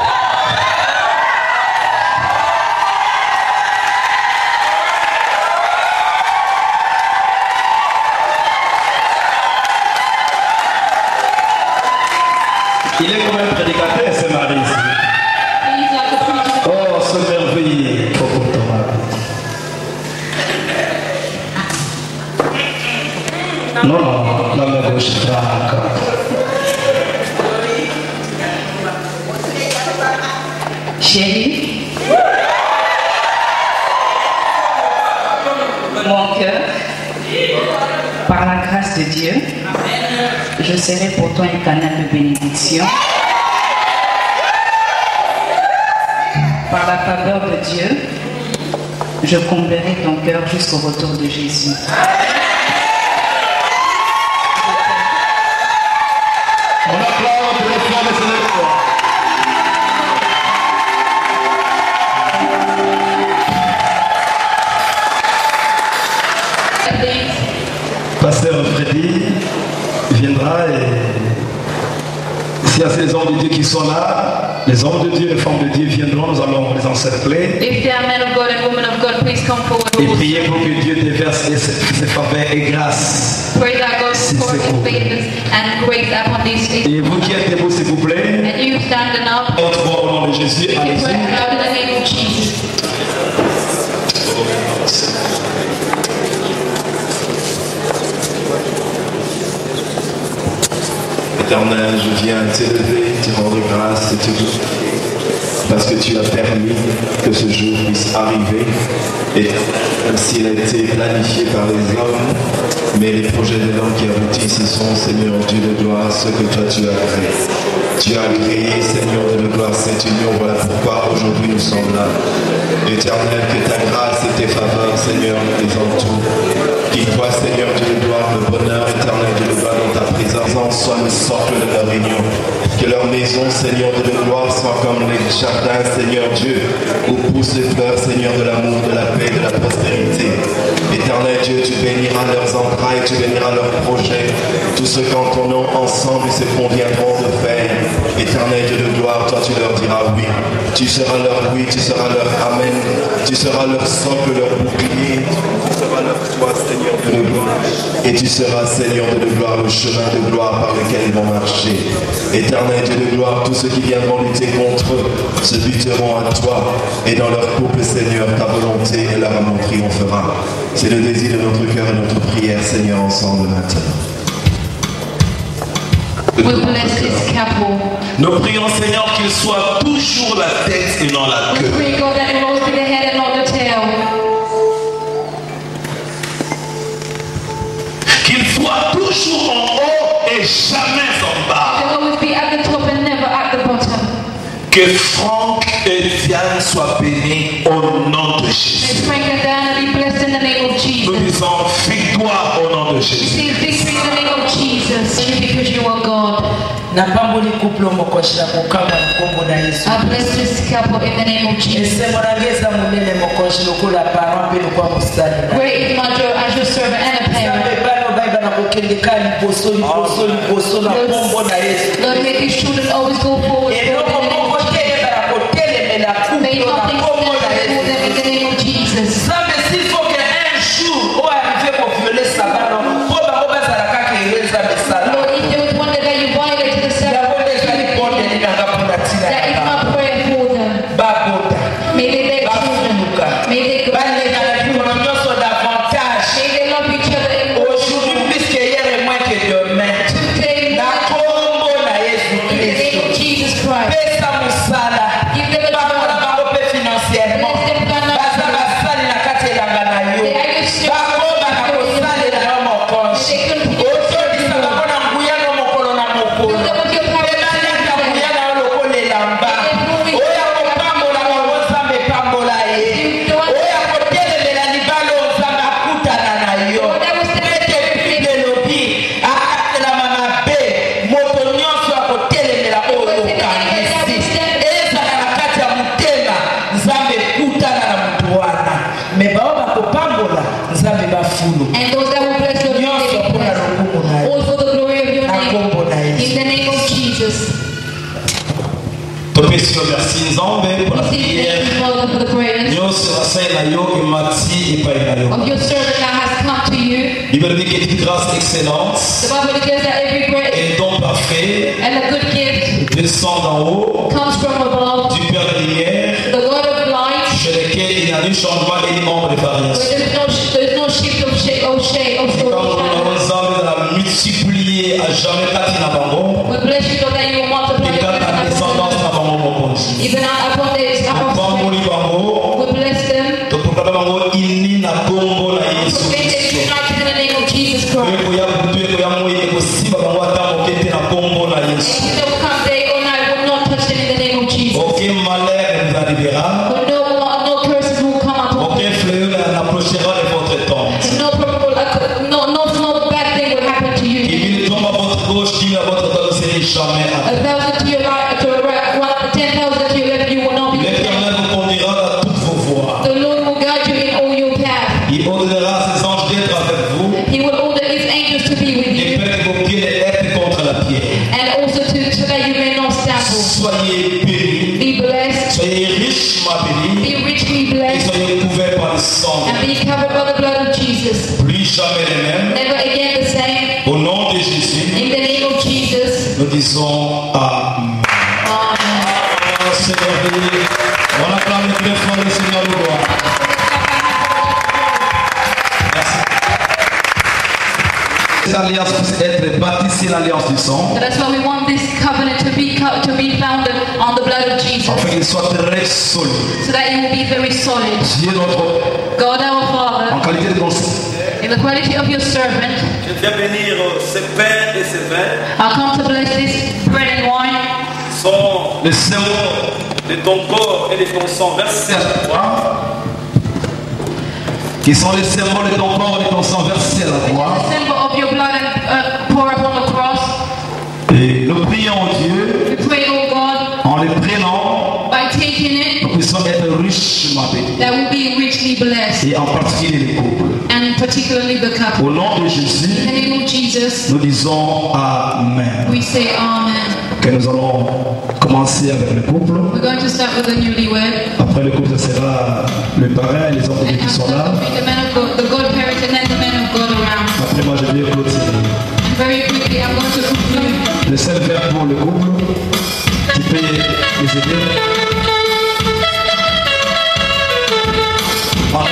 Il est comme un prédicateur, ce mari ici. He's like a preacher. Oh, ce merveilleux. Non, non, la main gauche, d'accord. Chérie, mon cœur, par la grâce de Dieu, je serai pour toi un canal de bénédiction. Par la faveur de Dieu, je comblerai ton cœur jusqu'au retour de Jésus. On applaudit pour les femmes de Sénégal. Pasteur Freddy viendra et s'il y a ces hommes de Dieu qui sont là, les hommes de Dieu, les femmes de Dieu viendront, nous allons les encercler. If there are men of God and women of God, please come forward. Et prier pour que Dieu déverse ses, ses faveurs et grâces. Pray that God pour his favors and grace upon these people. Et vous qui êtes debout, s'il vous plaît, And you standing up, notre voix au nom de Jésus, you pray allez-y. out in the name of Jesus. Éternel, je viens t'élever, te rendre grâce et te glorifier, parce que tu as permis que ce jour puisse arriver, et même s'il a été planifié par les hommes, mais les projets de l'homme qui aboutissent, ils sont, Seigneur Dieu de gloire, ce que toi tu as créé. Tu as créé, Seigneur Dieu de gloire, cette union, voilà pourquoi aujourd'hui nous sommes là. Éternel, que ta grâce et tes faveurs, Seigneur, nous les entourent. Qu'il voit, Seigneur Dieu de gloire, le bonheur éternel Dieu de gloire dans ta présence. soit le socle de leur union. Que leur maison, Seigneur de gloire, soit comme les jardins, Seigneur Dieu, où poussent les fleurs, Seigneur, de l'amour, de la paix, de la prospérité. Éternel Dieu, tu béniras leurs entrailles, tu béniras leurs projets, tout ce qu'en ton nom, ensemble, ils se conviendront de faire. Éternel Dieu de gloire, toi tu leur diras oui. Tu seras leur oui, tu seras leur amen, tu seras leur socle, leur bouclier, tu seras leur toit, Seigneur de gloire. Et tu seras, Seigneur de gloire, le chemin de gloire par lequel ils vont marcher. Éternel Dieu de gloire, tous ceux qui viendront lutter contre eux se buteront à toi. Et dans leur couple, Seigneur, ta volonté et leur amour triomphera. C'est le désir de notre cœur et notre prière, Seigneur, ensemble maintenant. We bless this couple. Nous prions, Seigneur, qu'il soit toujours la tête et non la We queue. pray, God, that it will always be the head and not the tail. Qu'il soit toujours en haut et jamais en bas. It will always be at the top and never at the bottom. Que Franck et Diane soient bénis au nom de May Jésus. Frank and Diana be blessed in the name of Nous Jesus. disons victoire au nom de Jésus. See victory in the name of Jesus. Because you are God. Na pamboli couple mokoshira kukaba mkombo na Yesu. I bless this couple in the name of Jesus. Ese morangeza munene mokoshira kula parwa pelo kwa mustari. Great is my joy as your servant and a parent. Sabe bano baiba na kukendeka liposo liposo liposo na kombo na Yesu. Lord, may these children always go forward. Eno kombo tele bara kotele mela May kuko na nothing kombo na stand before Yesu. them in the name of Jesus. Sabe s'il faut que un jour o arrive pour violer sabano, po ba ko bazala kaka iweza besala. Lord, if there was one day that you violated the Sabbath, that is my prayer for them. May they bear children. May they go. May they love each other in today. In the name of Jesus Christ. Give them a job. Bless them financially. They are your children. They can put your children in love. Fill them with your power. And those that will bless your name, they will bless. All for the glory of your name. In the name of Jesus. Topé sur merci Nzambe pour la We say prière. thank you, Father, for the prayers Yo sera saint na yo et mati et pas na yo. of your servant that has come to you. Bible dit que toute grâce excellence The Bible declares that every grace et don parfait and a good gift descend d'en haut comes from above, du Père de lumière, the God of light, chez lequel il n'y a ni changement et ni nombre de variation. where there's no, there's no shift of shade, of shade, of Comme shadow. nous Nzambe la multiplier à jamais kati na bango We bless you, God, that you will multiply et your kati na descendance na bango mokonzi. even upon the Pamboli bango we bless them. to pokala bango ini na kombo na Yesu May they be Kristo. united in the name of Jesus Christ. Eko ya butu eko ya moyi eko siba bango ata mokete na kombo na Yesu. If they'll come day or night, will not touch them in the name of Jesus. Aucun malheur ne vous arrivera. But no, no curses will come upon Aucun fléau n'approchera de votre tente. you. No, purple, no, no, no bad thing will happen to you. Et il tombe à votre gauche, qui à votre droite, vous serez jamais A atteint. thousand to your right, to your right, one, ten thousand to your left, you will not be. L'Éternel vous conduira dans toutes vos voies. The Lord will guide you in all your paths. Il ordonnera ses anges d'être avec vous He will order his angels to be with et you, faire que vos pieds ne heurtent contre la pierre. and also to so that you may not stumble. Soyez bénis, Be blessed, soyez richement bénis be richly et blessed, soyez couverts par le sang. and be covered by the blood of Jesus. Plus jamais les mêmes. Never again the same. Au nom de Jésus, In the name of Jesus. nous disons Amen. Amen. Oh, Seigneur béni, on acclame très fort le Seigneur de gloire. Merci. Cette alliance puisse être bâtie sur l'alliance du sang, So that's why we want this covenant to be co- to be founded on the blood of Jesus, afin qu'il soit très solide. so that it will be very solid. Dieu notre God our en Father, qualité de conseil. in the quality of your servant, Je viens bénir ces pains et ces vins I come to bless this bread and wine, sont Les symbole de ton corps et de ton sang versés à la croix. qui sont les symboles de ton corps et de ton sang versé à la croix. the symbol of your blood and uh, pour upon the cross. richement bénis. that will be richly blessed. Et en particulier les couples. And particularly the couple. Au nom de Jésus, in the name of Jesus, nous disons Amen. We say Amen. Que nous allons commencer avec le couple. We're going to start with the newlywed. Après le couple, ce sera le parrain et les autres qui sont là. The man of God, the godparents, and then the men of God around. Après moi, je vais clôturer. And very quickly, I'm going to conclude. Le seul verbe pour le couple, tu peux les aider. Voilà.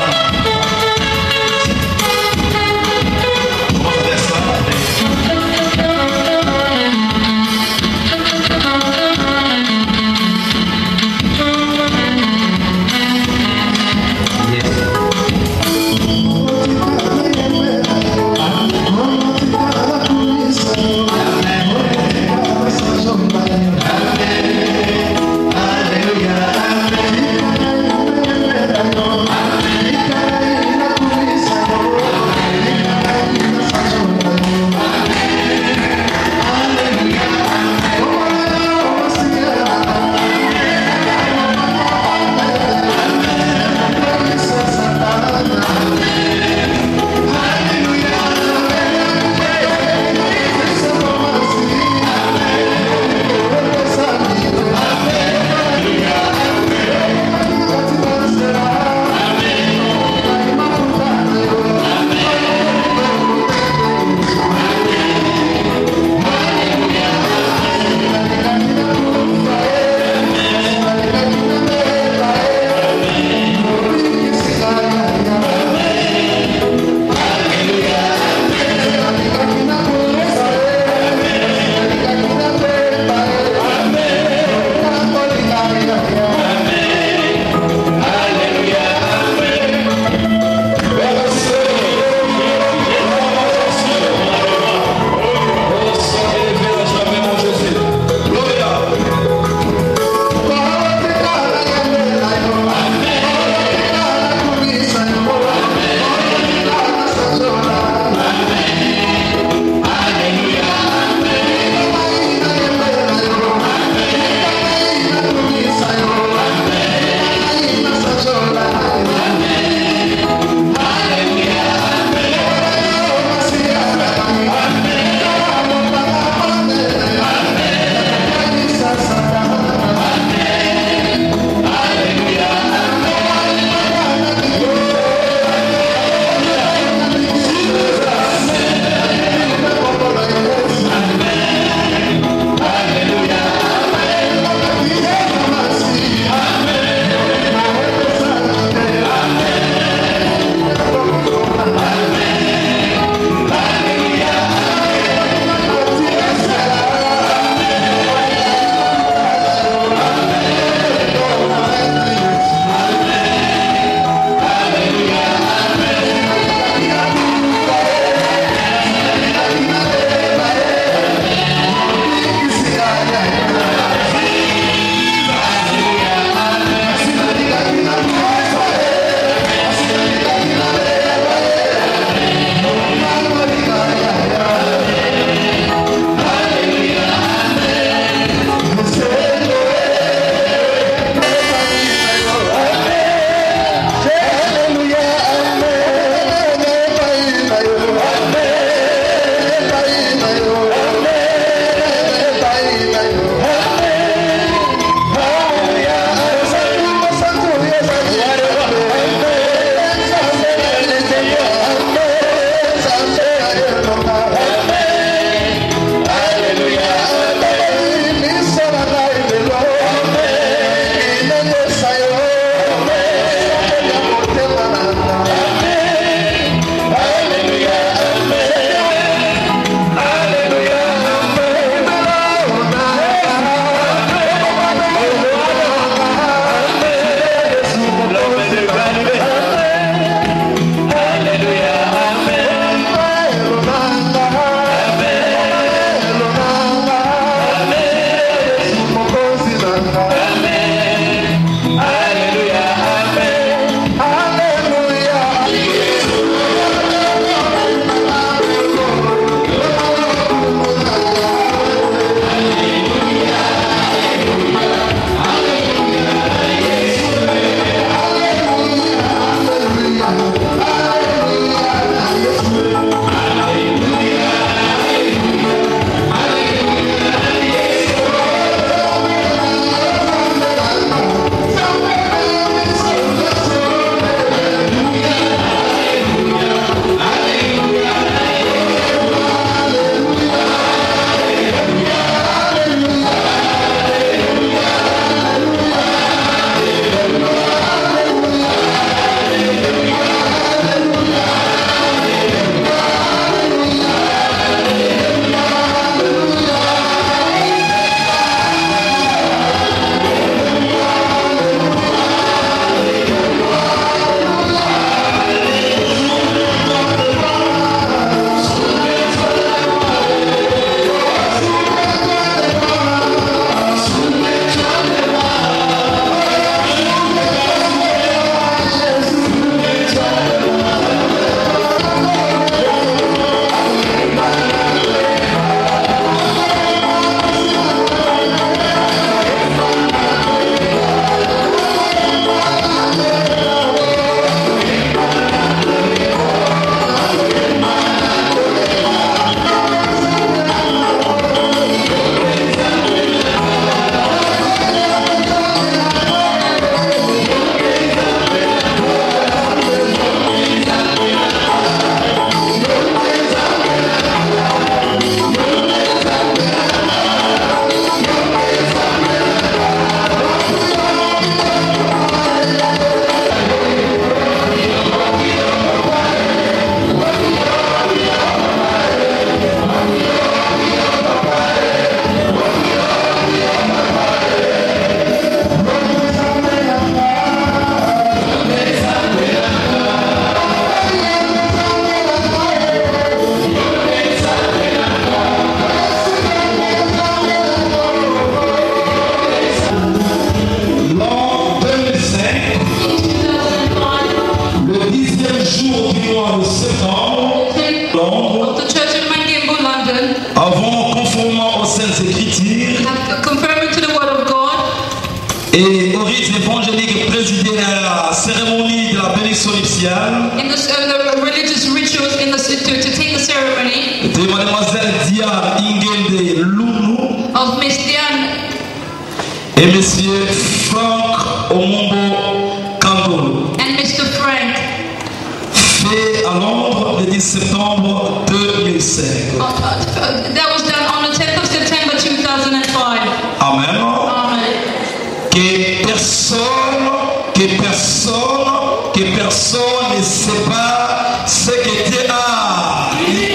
nuptiales. In the, uh, the religious rituals, in the, to, to take the ceremony. C'était mademoiselle Diane Ingende Lulu. Of Miss Diane. Et monsieur Frank Omombo Kandolo. And Mister Frank. Fait à Londres le dix septembre deux mille cinq. Uh, uh, that was done on the tenth of September two thousand five. Amen. Amen. Que personne, que personne, que personne ne sait pas ce que Dieu a.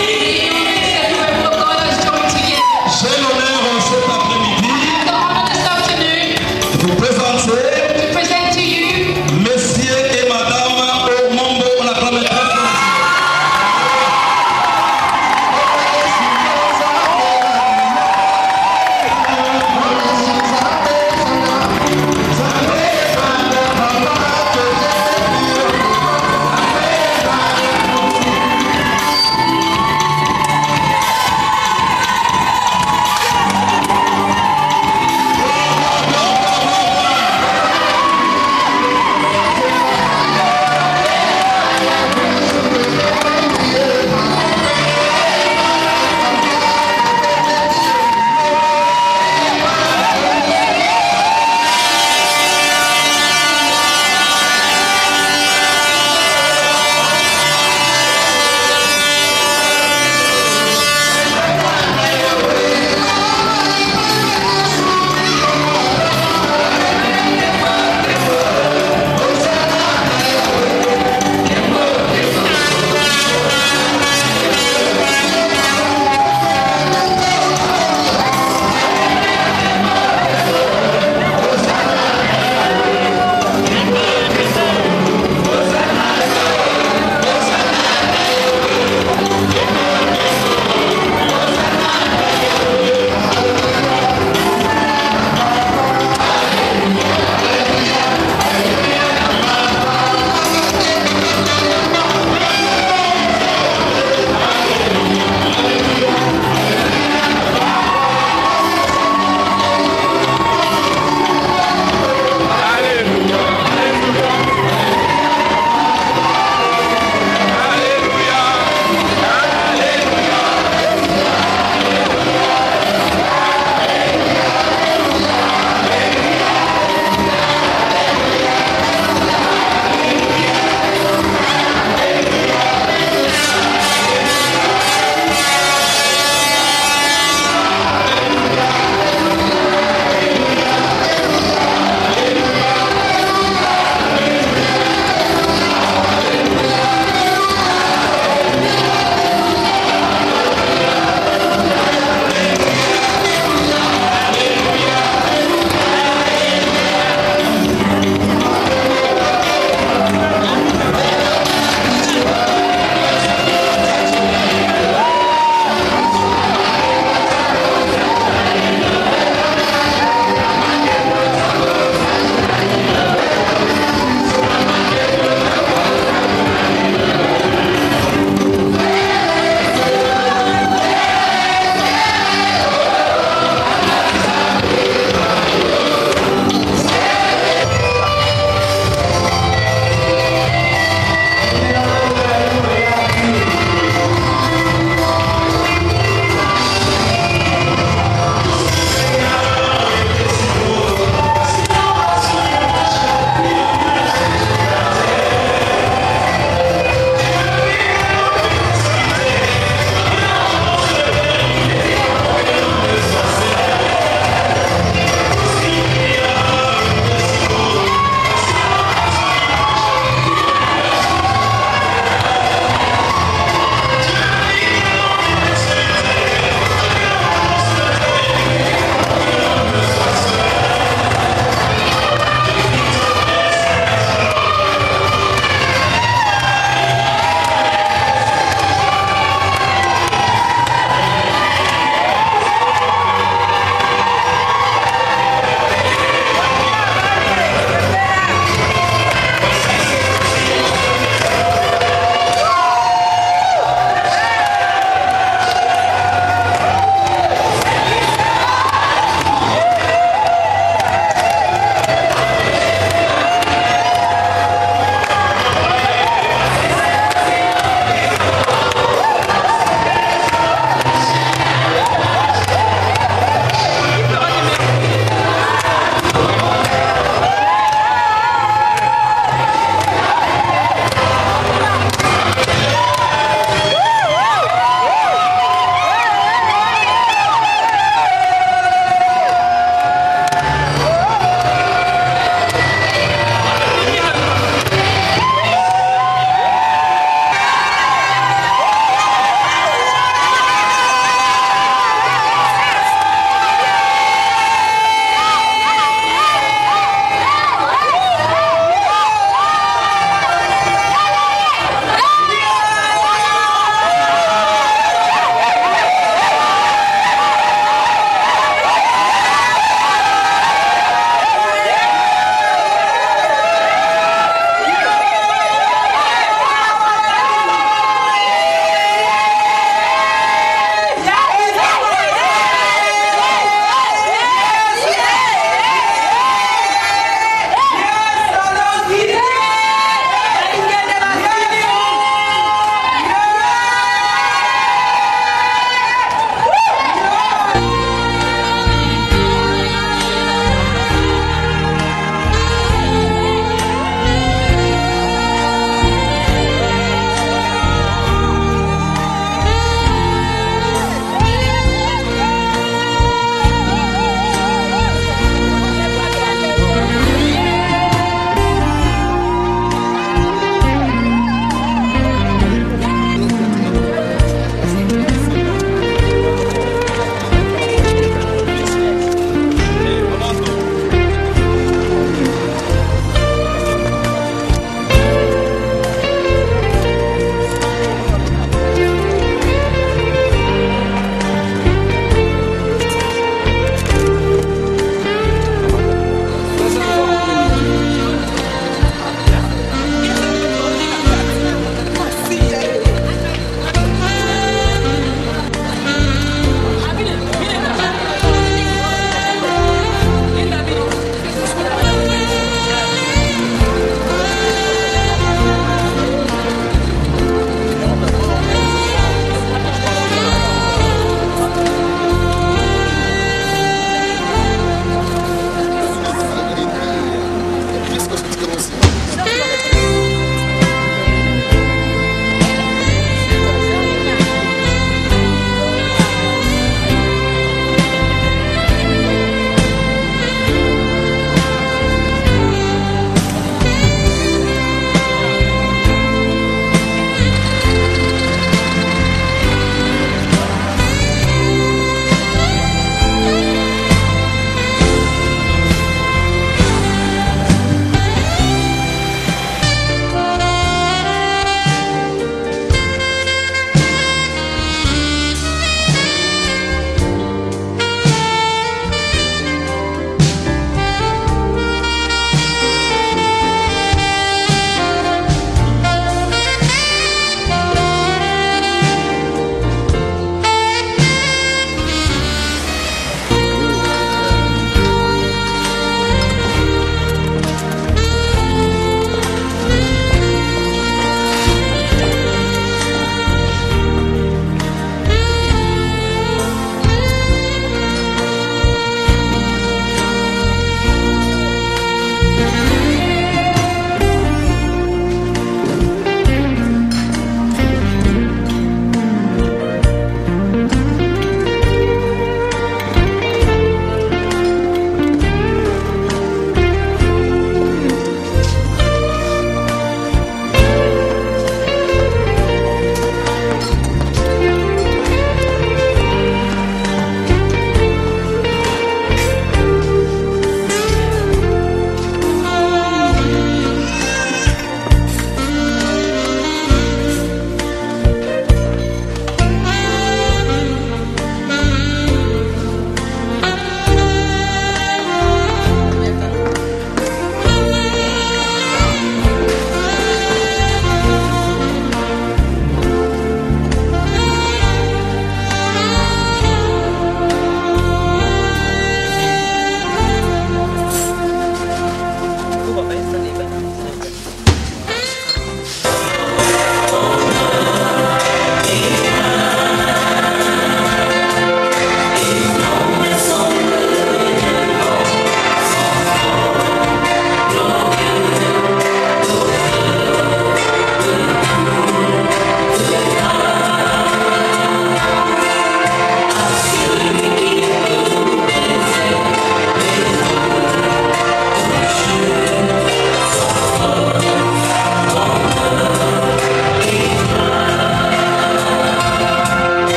J'ai l'honneur cet après-midi de vous présenter messieurs et madame Omombo, on acclame très fort.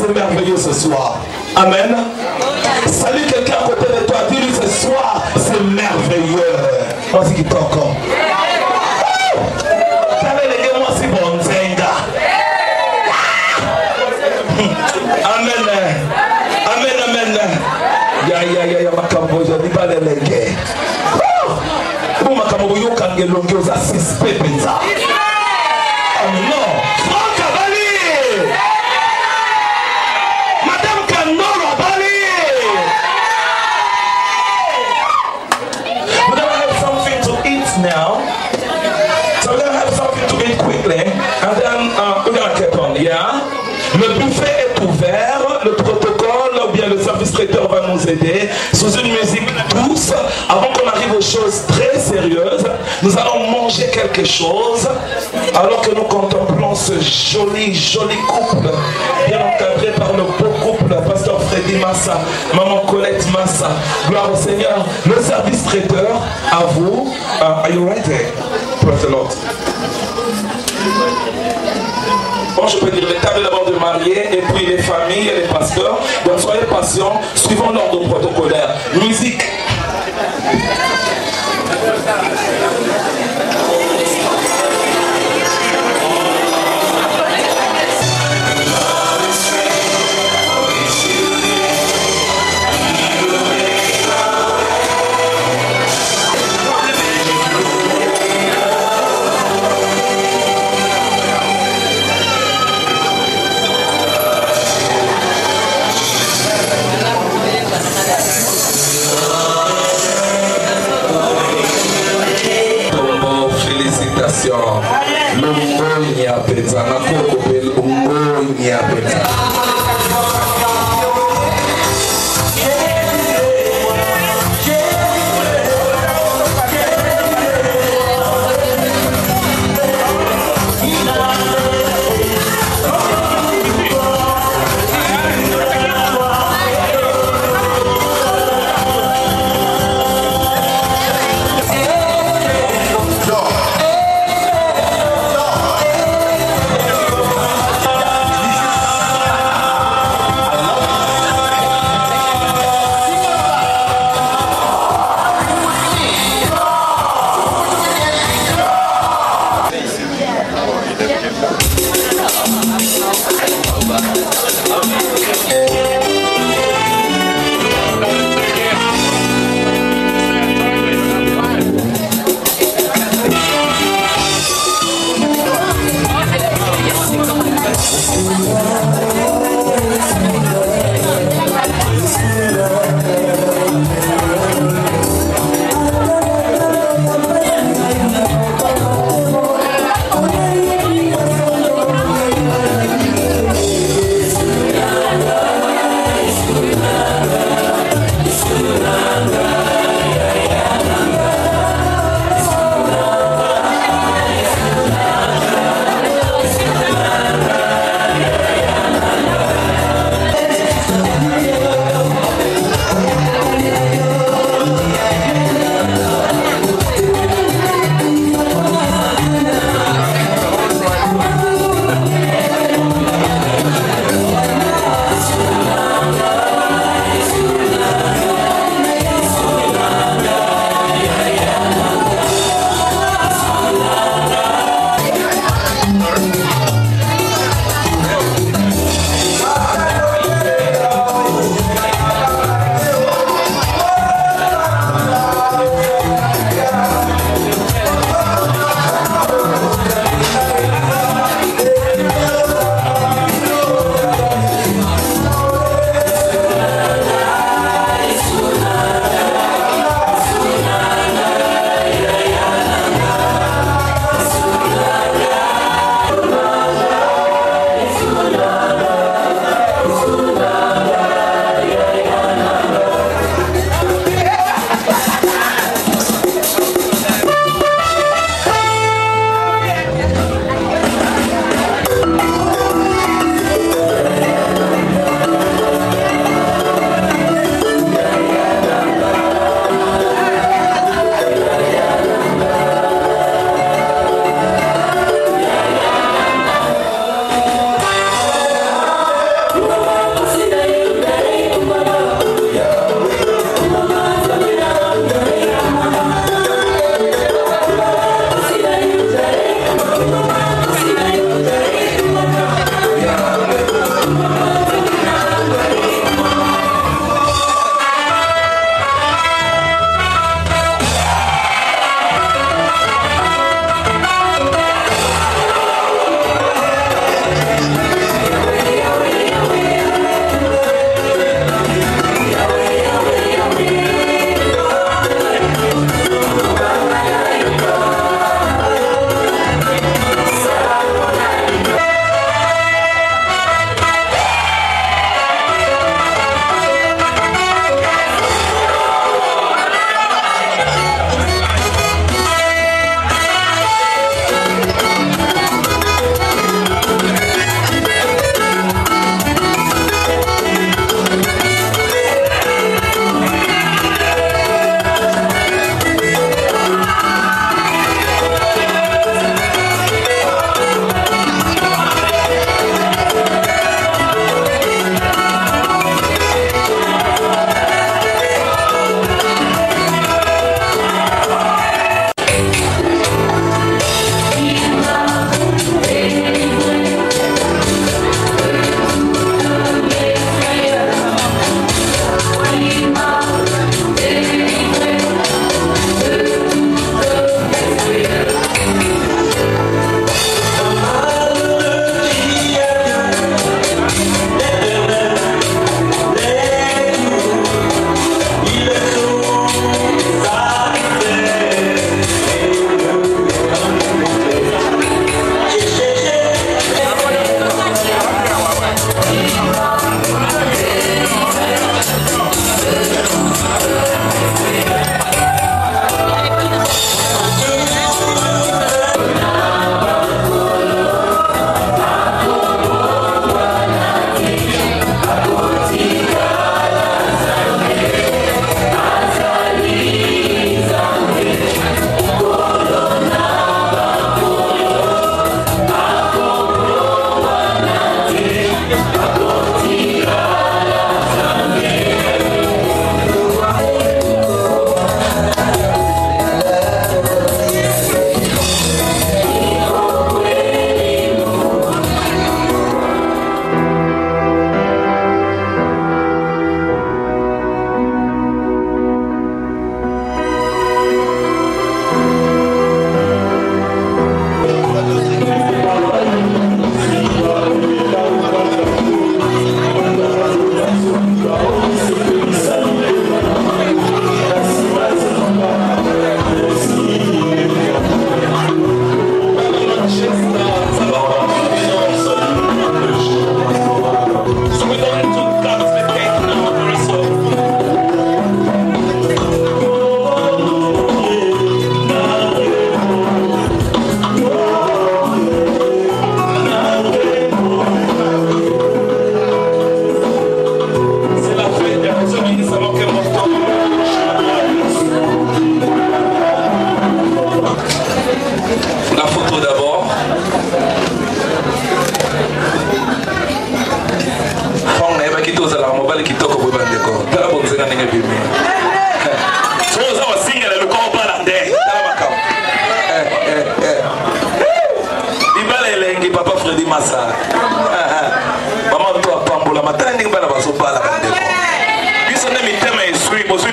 c'est merveilleux ce soir. Amen. Salut quelqu'un à côté de toi, dis-lui ce soir, c'est merveilleux. Vas-y qui t'encore. Moi c'est bon zenga. Amen. Amen, amen. Ya ya ya ya makambo je dis pas les legs. Bon makambo yo kange longe aux assis pepenza. Oh non, Franck Abali. Madame Kanoro Abali. We're gonna have something to eat now. So we're gonna have something to eat quickly, and then uh, we're gonna keep on, yeah? Le buffet est ouvert, le protocole ou bien le service traiteur va nous aider sous une musique douce. Avant qu'on arrive aux choses très sérieuses, nous allons manger quelque chose alors que nous contemplons ce joli, joli couple bien encadré par le beau couple, Pasteur Freddy Massa, Maman Colette Massa. Gloire au Seigneur. Le service traiteur, à vous. Uh, are you ready? Praise the Lord. Bon, je peux dire les tables d'abord de mariés et puis les familles et les pasteurs. Donc soyez patients, suivons l'ordre protocolaire. Musique. Thank you.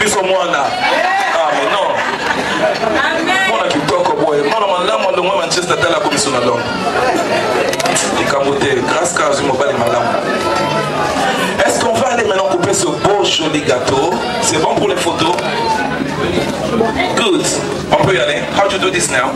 biso mwana. Ah mais non. Mwana kitoko boy. Mwana malamu ndo mwa Manchester tala komisio na longo. Ikamote grâce car je m'obale malamu. Est-ce qu'on va aller maintenant couper ce beau joli gâteau? C'est bon pour les photos? Good. On peut y aller. How do you do this now?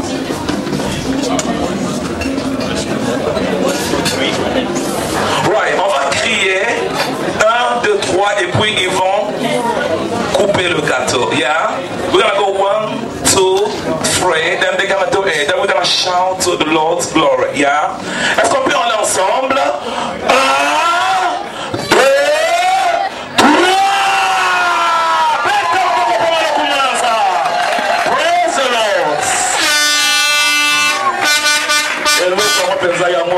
Right, on va crier un, deux, trois et puis ils vont couper le gâteau. Yeah? We're gonna go one, two, three, then they're gonna do it. Then we're gonna shout to the Lord's glory. Yeah? Est-ce qu'on peut aller ensemble? Un, deux, trois! Praise the Lord! Et nous sommes pensés à moi.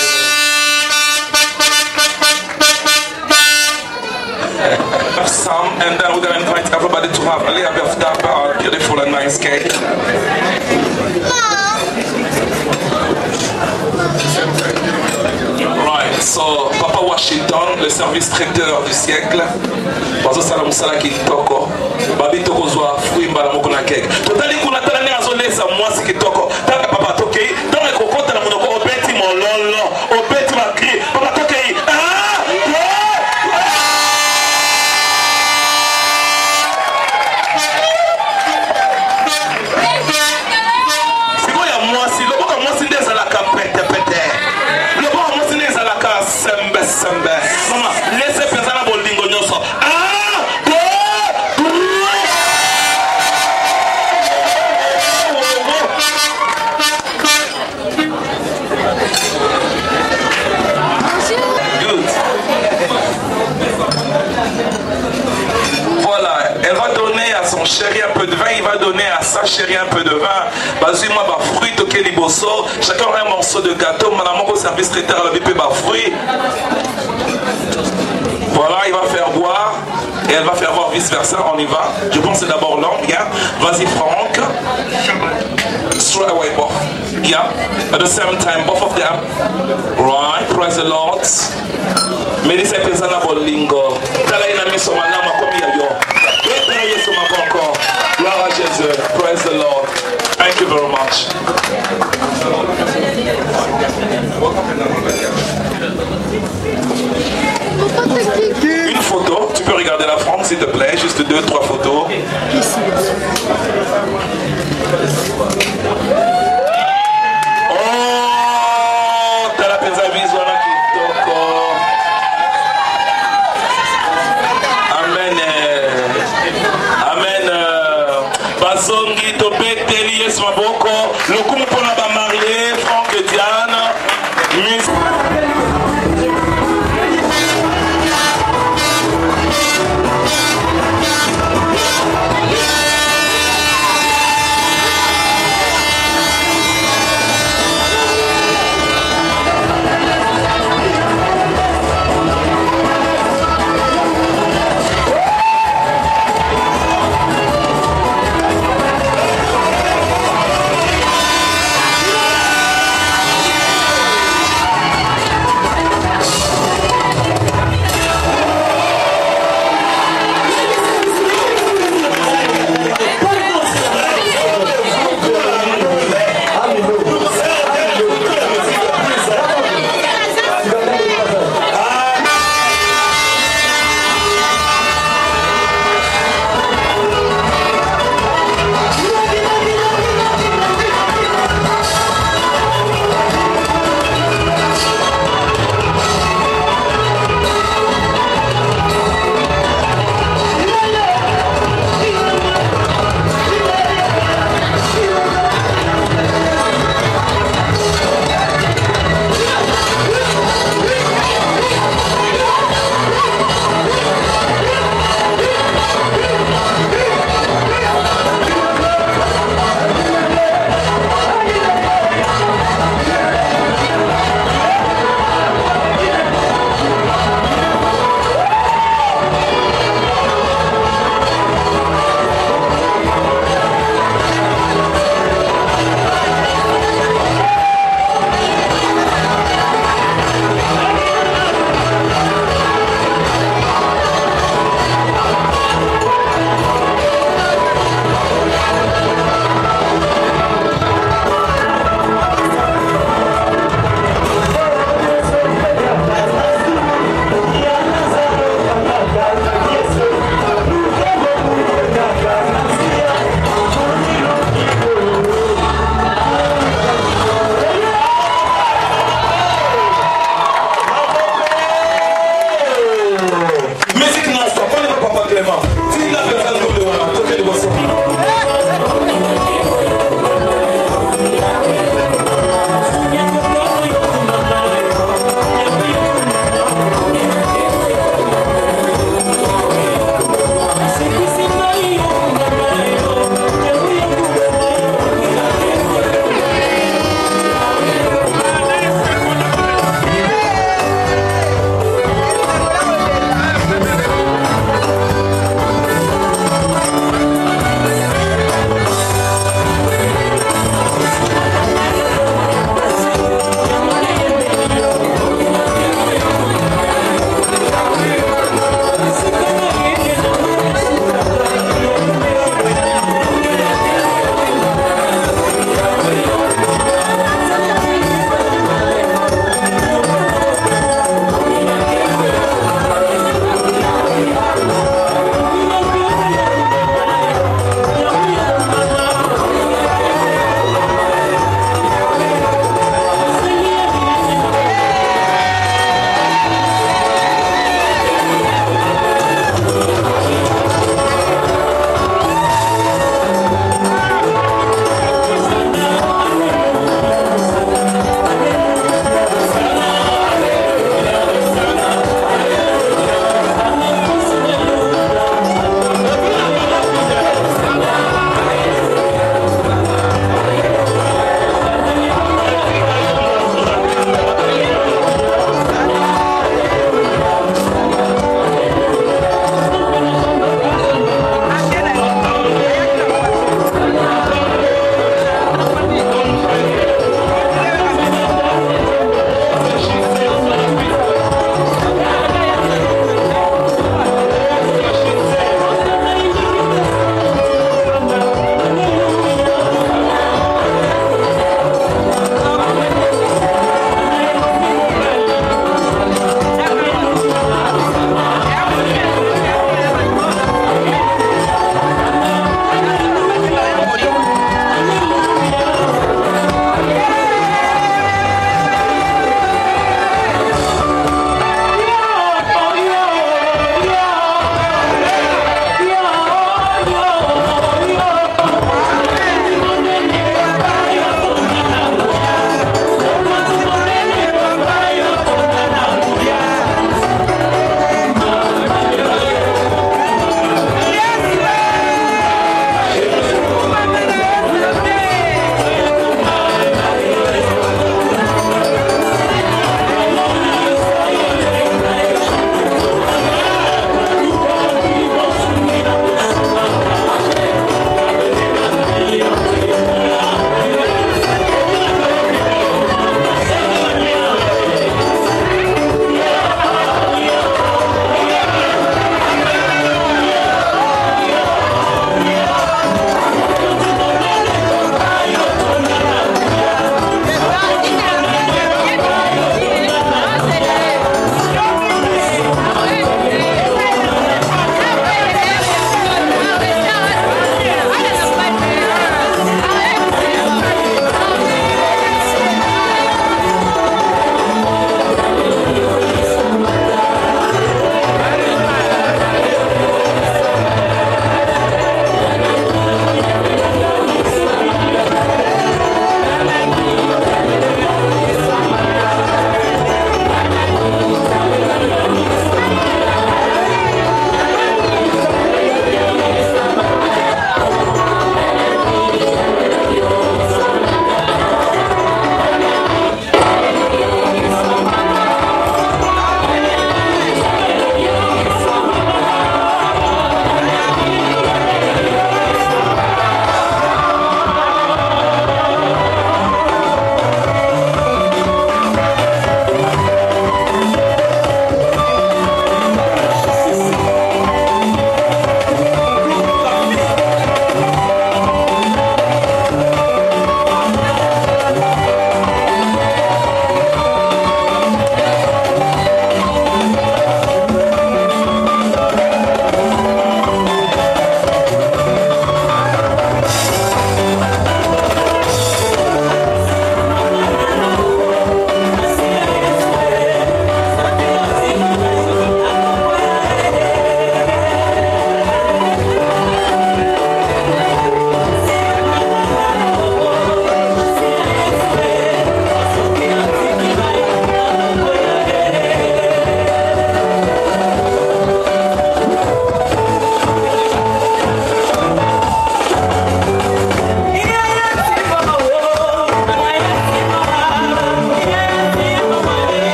Some, and then we're going to invite everybody to have a little bit of that uh, beautiful and nice cake. Right, so Papa Washington, le service traiteur du siècle, bazo salam salaki toko, babi toko zwa fruit mbala moko na cake. Totali kuna tala ne azolesa mwasi kitoko. Taka papa tokei, dans le kokota na monoko obeti mololo, obeti makri, papa tokei. Ah! Maman, laissez faire ça la bolingo nyoso. Ah, deux, Good. Voilà, elle va donner à son chéri un peu de vin, il va donner à sa chérie un peu de vin. Vas-y, moi, bah, fruit, toqué liboso. Chacun aura un morceau de gâteau. Madame, au service traiteur, la bipé, bah, fruit. Voilà, il va faire boire et elle va faire boire vice versa. On y va. Je pense que c'est d'abord l'homme. Yeah. Vas-y, Franck. Straight away, both. Yeah. At the same time, both of them. Right. Praise the Lord. Mais c'est pesana bolingo. Tala ina miso manama komi ya yo. Wetna yesu maboko. Gloire à Jésus. Praise the Lord. Thank you very much. Une photo, tu peux regarder la France s'il te plaît, juste deux, trois photos. Oh, t'as la pesa visual kitoko. Amen. Amen. Basongi to beteli yes maboko. Le coup pour la mariée, Franck et Diane. Miss Thank you.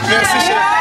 Merci, chef.